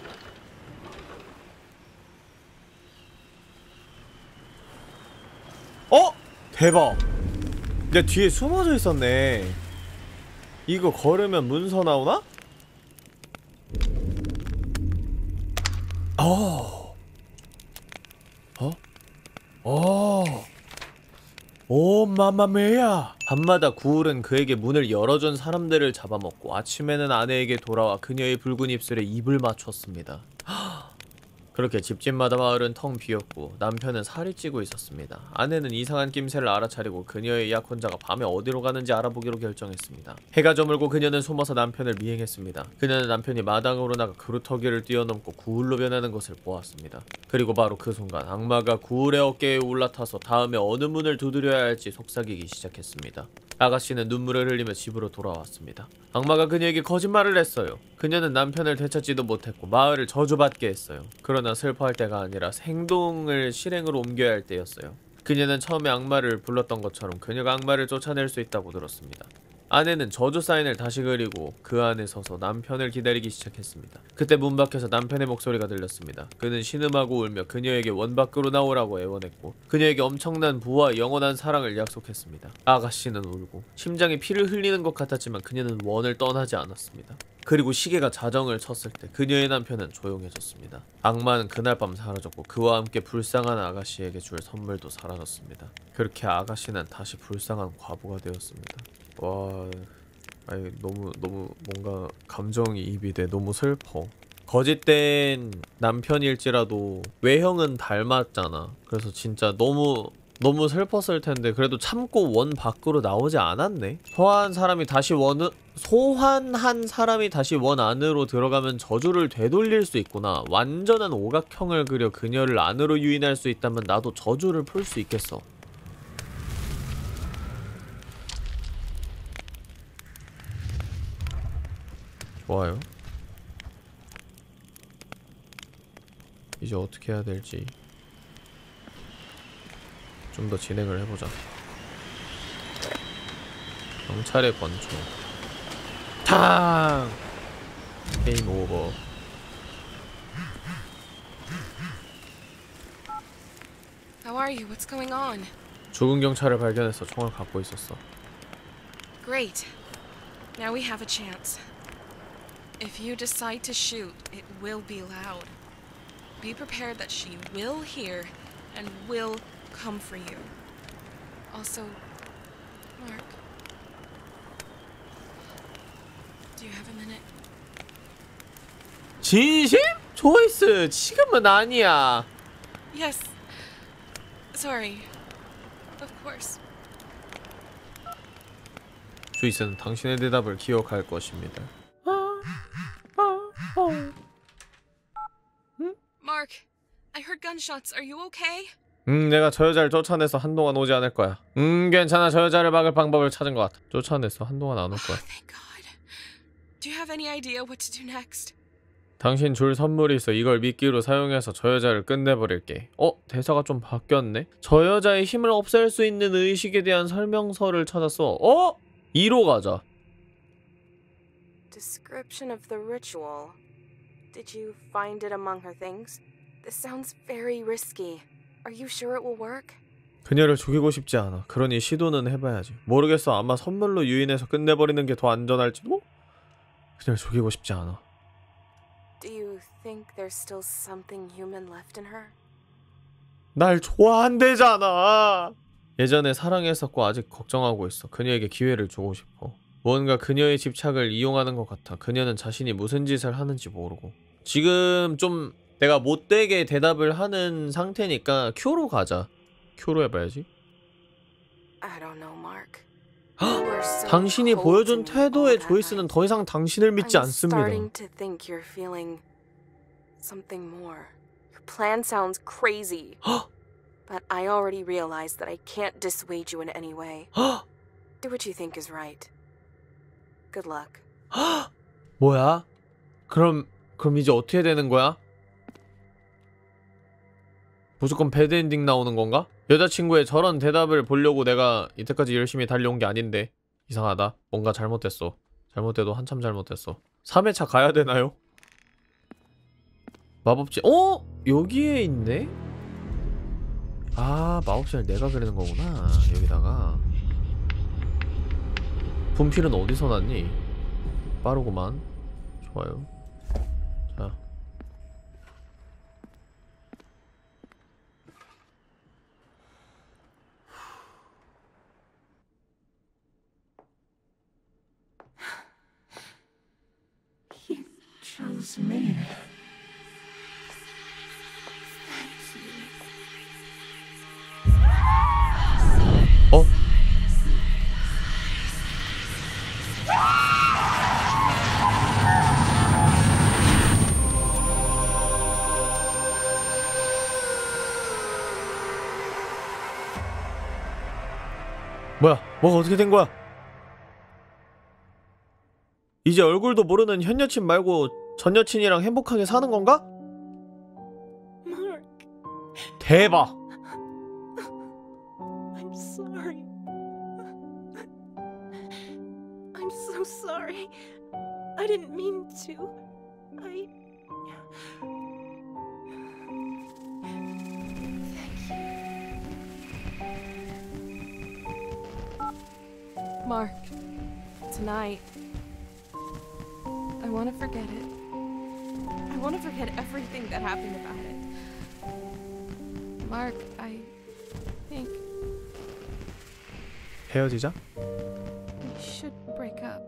어? 대박! 내 뒤에 숨어져 있었네. 이거 걸으면 문서 나오나? 어. 어? 어. 오, 맘마메야. 밤마다 구울은 그에게 문을 열어준 사람들을 잡아먹고 아침에는 아내에게 돌아와 그녀의 붉은 입술에 입을 맞췄습니다. 그렇게 집집마다 마을은 텅 비었고 남편은 살이 찌고 있었습니다. 아내는 이상한 낌새를 알아차리고 그녀의 약혼자가 밤에 어디로 가는지 알아보기로 결정했습니다. 해가 저물고 그녀는 숨어서 남편을 미행했습니다. 그녀는 남편이 마당으로 나가 그루터기를 뛰어넘고 구울로 변하는 것을 보았습니다. 그리고 바로 그 순간 악마가 구울의 어깨에 올라타서 다음에 어느 문을 두드려야 할지 속삭이기 시작했습니다. 아가씨는 눈물을 흘리며 집으로 돌아왔습니다. 악마가 그녀에게 거짓말을 했어요. 그녀는 남편을 되찾지도 못했고 마을을 저주받게 했어요. 그러나 슬퍼할 때가 아니라 행동을 실행으로 옮겨야 할 때였어요. 그녀는 처음에 악마를 불렀던 것처럼 그녀가 악마를 쫓아낼 수 있다고 들었습니다. 아내는 저주 사인을 다시 그리고 그 안에 서서 남편을 기다리기 시작했습니다. 그때 문 밖에서 남편의 목소리가 들렸습니다. 그는 신음하고 울며 그녀에게 원 밖으로 나오라고 애원했고 그녀에게 엄청난 부와 영원한 사랑을 약속했습니다. 아가씨는 울고 심장에 피를 흘리는 것 같았지만 그녀는 원을 떠나지 않았습니다. 그리고 시계가 자정을 쳤을 때 그녀의 남편은 조용해졌습니다. 악마는 그날 밤 사라졌고 그와 함께 불쌍한 아가씨에게 줄 선물도 사라졌습니다. 그렇게 아가씨는 다시 불쌍한 과부가 되었습니다. 와... 아니 너무 너무 뭔가 감정이 입이 돼. 너무 슬퍼. 거짓된 남편일지라도 외형은 닮았잖아. 그래서 진짜 너무 너무 슬펐을 텐데 그래도 참고 원 밖으로 나오지 않았네. 소환한 사람이 다시 원을 소환한 사람이 다시 원 안으로 들어가면 저주를 되돌릴 수 있구나. 완전한 오각형을 그려 그녀를 안으로 유인할 수 있다면 나도 저주를 풀 수 있겠어. 좋아요. 이제 어떻게 해야 될지 좀 더 진행을 해보자. 경찰의 권총 탕! 게임 오버. How are you? What's going on? 죽은 경찰을 발견해서 총을 갖고 있었어. Great. Now we have a chance. If you decide to shoot, it will be loud. Be prepared that she will hear and will come for you. Also, Mark, do you have a minute? 진심? 조이스, 지금은 아니야. Yes. Sorry. Of course. 조이스는 당신의 대답을 기억할 것입니다. Mark, I heard gunshots. Are you okay? 음, 내가 저 여자를 쫓아내서 한동안 오지 않을 거야. 음, 괜찮아. 저 여자를 막을 방법을 찾은 것 같아. 쫓아내서 한동안 안 올 거야. Thank God. Do you have any idea what to do next? 당신 줄 선물이 있어. 이걸 미끼로 사용해서 저 여자를 끝내버릴게. 어? 대사가 좀 바뀌었네? 저 여자의 힘을 없앨 수 있는 의식에 대한 설명서를 찾았어. 어? 이로 가자. Description of the ritual. Did you find it among her things? This sounds very risky. Are you sure it will work? 그녀를 죽이고 싶지 않아. 그러니 시도는 해봐야지. 모르겠어. 아마 선물로 유인해서 끝내버리는 게 더 안전할지도? 그녀를 죽이고 싶지 않아. Do you think there's still something human left in her? 날 좋아한대잖아. 예전에 사랑했었고 아직 걱정하고 있어. 그녀에게 기회를 주고 싶어. 무언가 그녀의 집착을 이용하는 것 같아. 그녀는 자신이 무슨 짓을 하는지 모르고. 지금 좀 내가 못되게 대답을 하는 상태니까 Q로 가자. Q로 해봐야지. I don't know, Mark. You were so 당신이 cold 보여준 to me all 태도에 that 조이스는 night. 더 이상 당신을 믿지 I'm 않습니다. starting to think you're feeling something more. Your plan sounds crazy. But I already realized that I can't dissuade you in any way. Do what you think is right. Good luck. 뭐야? 그럼 그럼 이제 어떻게 되는 거야? 무조건 배드엔딩 나오는 건가? 여자친구의 저런 대답을 보려고 내가 이때까지 열심히 달려온 게 아닌데 이상하다. 뭔가 잘못됐어. 잘못돼도 한참 잘못됐어. 삼 회차 가야 되나요? 마법지 어? 여기에 있네? 아, 마법지를 내가 그리는 거구나. 여기다가 분필은 어디서 났니? 빠르구만. 좋아요. 자, You chose me. 어? 뭐야? 뭐가 어떻게 된 거야? 이제 얼굴도 모르는 현 여친 말고 전 여친이랑 행복하게 사는 건가? Mark, 대박! I'm sorry. I'm so sorry. I didn't mean to. I. Mark, tonight, I want to forget it. I want to forget everything that happened about it. Mark, I think 헤어지자? we should break up.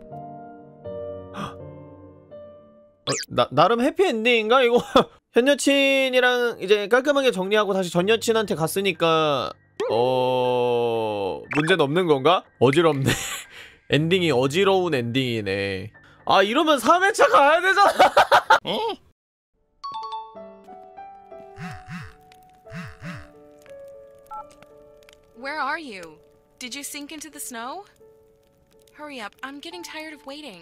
어, 나, 나름 해피엔딩인가 이거? 현 여친이랑 이제 깔끔하게 정리하고 다시 전 여친한테 갔으니까 어... 문제는 없는 건가? 어지럽네. 엔딩이 어지러운 엔딩이네. 아 이러면 삼 회차 가야 되잖아. Where are you? Did you sink into the snow? Hurry up, I'm getting tired of waiting.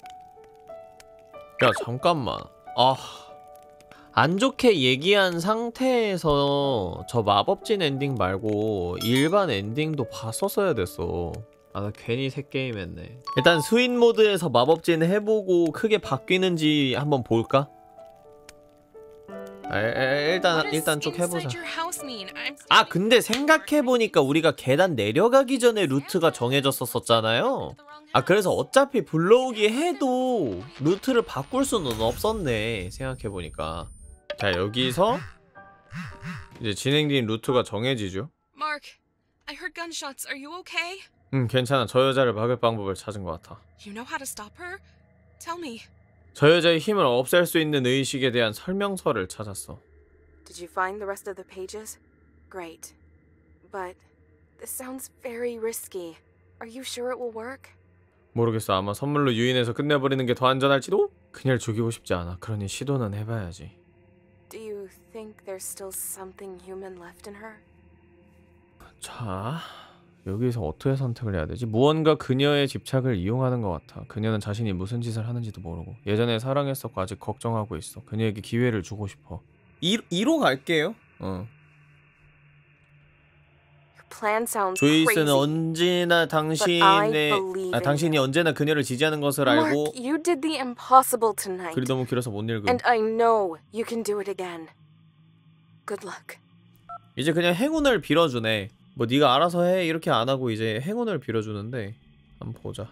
야 잠깐만. 아... 안 좋게 얘기한 상태에서 저 마법진 엔딩 말고 일반 엔딩도 봤었어야 됐어. 아 나 괜히 새게임 했네. 일단 스윗 모드에서 마법진 해보고 크게 바뀌는지 한번 볼까? 아, 일단 일단 쭉 해보자. 아 근데 생각해보니까 우리가 계단 내려가기 전에 루트가 정해졌었잖아요. 아 그래서 어차피 불러오기 해도 루트를 바꿀 수는 없었네. 생각해보니까. 자 여기서 이제 진행된 루트가 정해지죠. Mark, I heard gunshots. Are you okay? 음 괜찮아. 저 여자를 막을 방법을 찾은 것 같아. You know how to stop her? Tell me. 저 여자의 힘을 없앨 수 있는 의식에 대한 설명서를 찾았어. Did you find the rest of the pages? Great. But this sounds very risky. Are you sure it will work? 모르겠어. 아마 선물로 유인해서 끝내버리는 게 더 안전할지도? 그녀를 죽이고 싶지 않아. 그러니 시도는 해봐야지. Do you think there's still something human left in her? 자, 여기서 어떻게 선택을 해야 되지? 무언가 그녀의 집착을 이용하는 것 같아. 그녀는 자신이 무슨 짓을 하는지도 모르고 예전에 사랑했었고 아직 걱정하고 있어. 그녀에게 기회를 주고 싶어. 이, 이로 갈게요. 어. Plan sounds 조이스는 crazy. 언제나 당신의 아, 당신이 언제나 그녀를 지지하는 것을 알고. Mark, you did the impossible tonight. 글이 너무 길어서 못 읽음. And I know you can do it again. Good luck. 이제 그냥 행운을 빌어주네. 뭐 네가 알아서 해 이렇게 안 하고 이제 행운을 빌어주는데 한번 보자.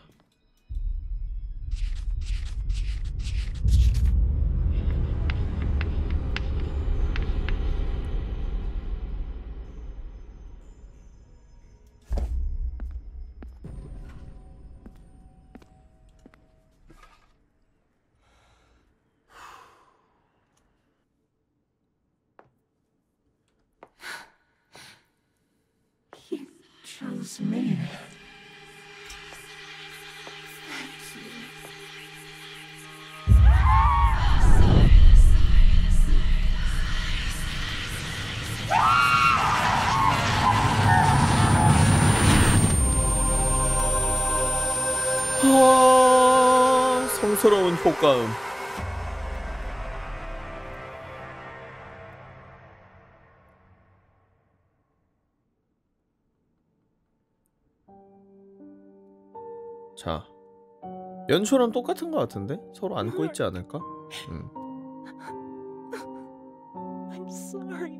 Chose me. 아, 성스러운 효과음. 자, 연초랑 똑같은 것 같은데? 서로 안고 있지 않을까? 음. I'm sorry.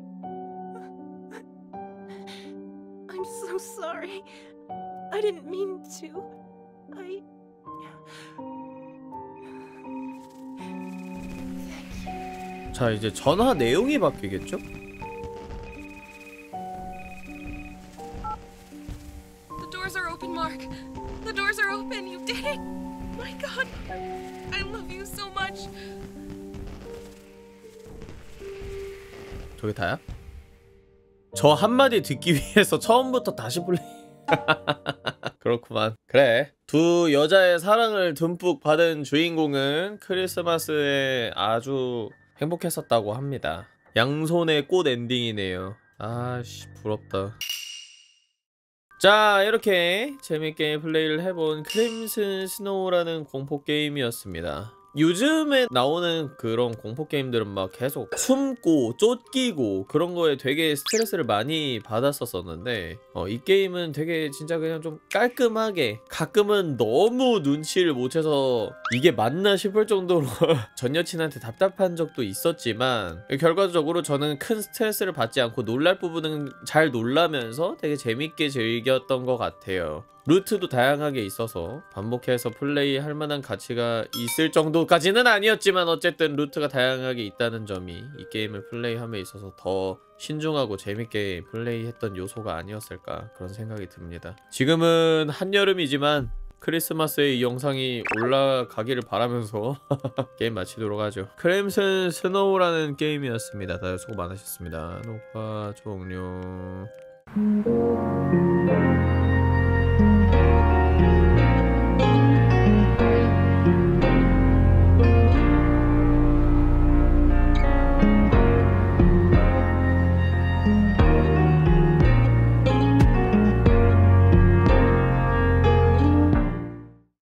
I'm so sorry. I didn't mean to. I... 자, 이제 전화 내용이 바뀌겠죠? The doors are open, Mark. The doors are open. You did it. My God, I love you so much. 저게 다야? 저 한마디 듣기 위해서 처음부터 다시 플레이. 그렇구만. 그래, 두 여자의 사랑을 듬뿍 받은 주인공은 크리스마스에 아주 행복했었다고 합니다. 양손의 꽃 엔딩이네요. 아씨 부럽다. 자, 이렇게 재밌게 플레이를 해본 크림슨 스노우라는 공포게임이었습니다. 요즘에 나오는 그런 공포게임들은 막 계속 숨고 쫓기고 그런 거에 되게 스트레스를 많이 받았었었는데 어, 이 게임은 되게 진짜 그냥 좀 깔끔하게, 가끔은 너무 눈치를 못 채서 이게 맞나 싶을 정도로 전 여친한테 답답한 적도 있었지만 결과적으로 저는 큰 스트레스를 받지 않고 놀랄 부분은 잘 놀라면서 되게 재밌게 즐겼던 것 같아요. 루트도 다양하게 있어서 반복해서 플레이할 만한 가치가 있을 정도까지는 아니었지만 어쨌든 루트가 다양하게 있다는 점이 이 게임을 플레이함에 있어서 더 신중하고 재밌게 플레이했던 요소가 아니었을까 그런 생각이 듭니다. 지금은 한여름이지만 크리스마스에 이 영상이 올라가기를 바라면서 게임 마치도록 하죠. 크림슨 스노우라는 게임이었습니다. 다들 수고 많으셨습니다. 녹화 종료.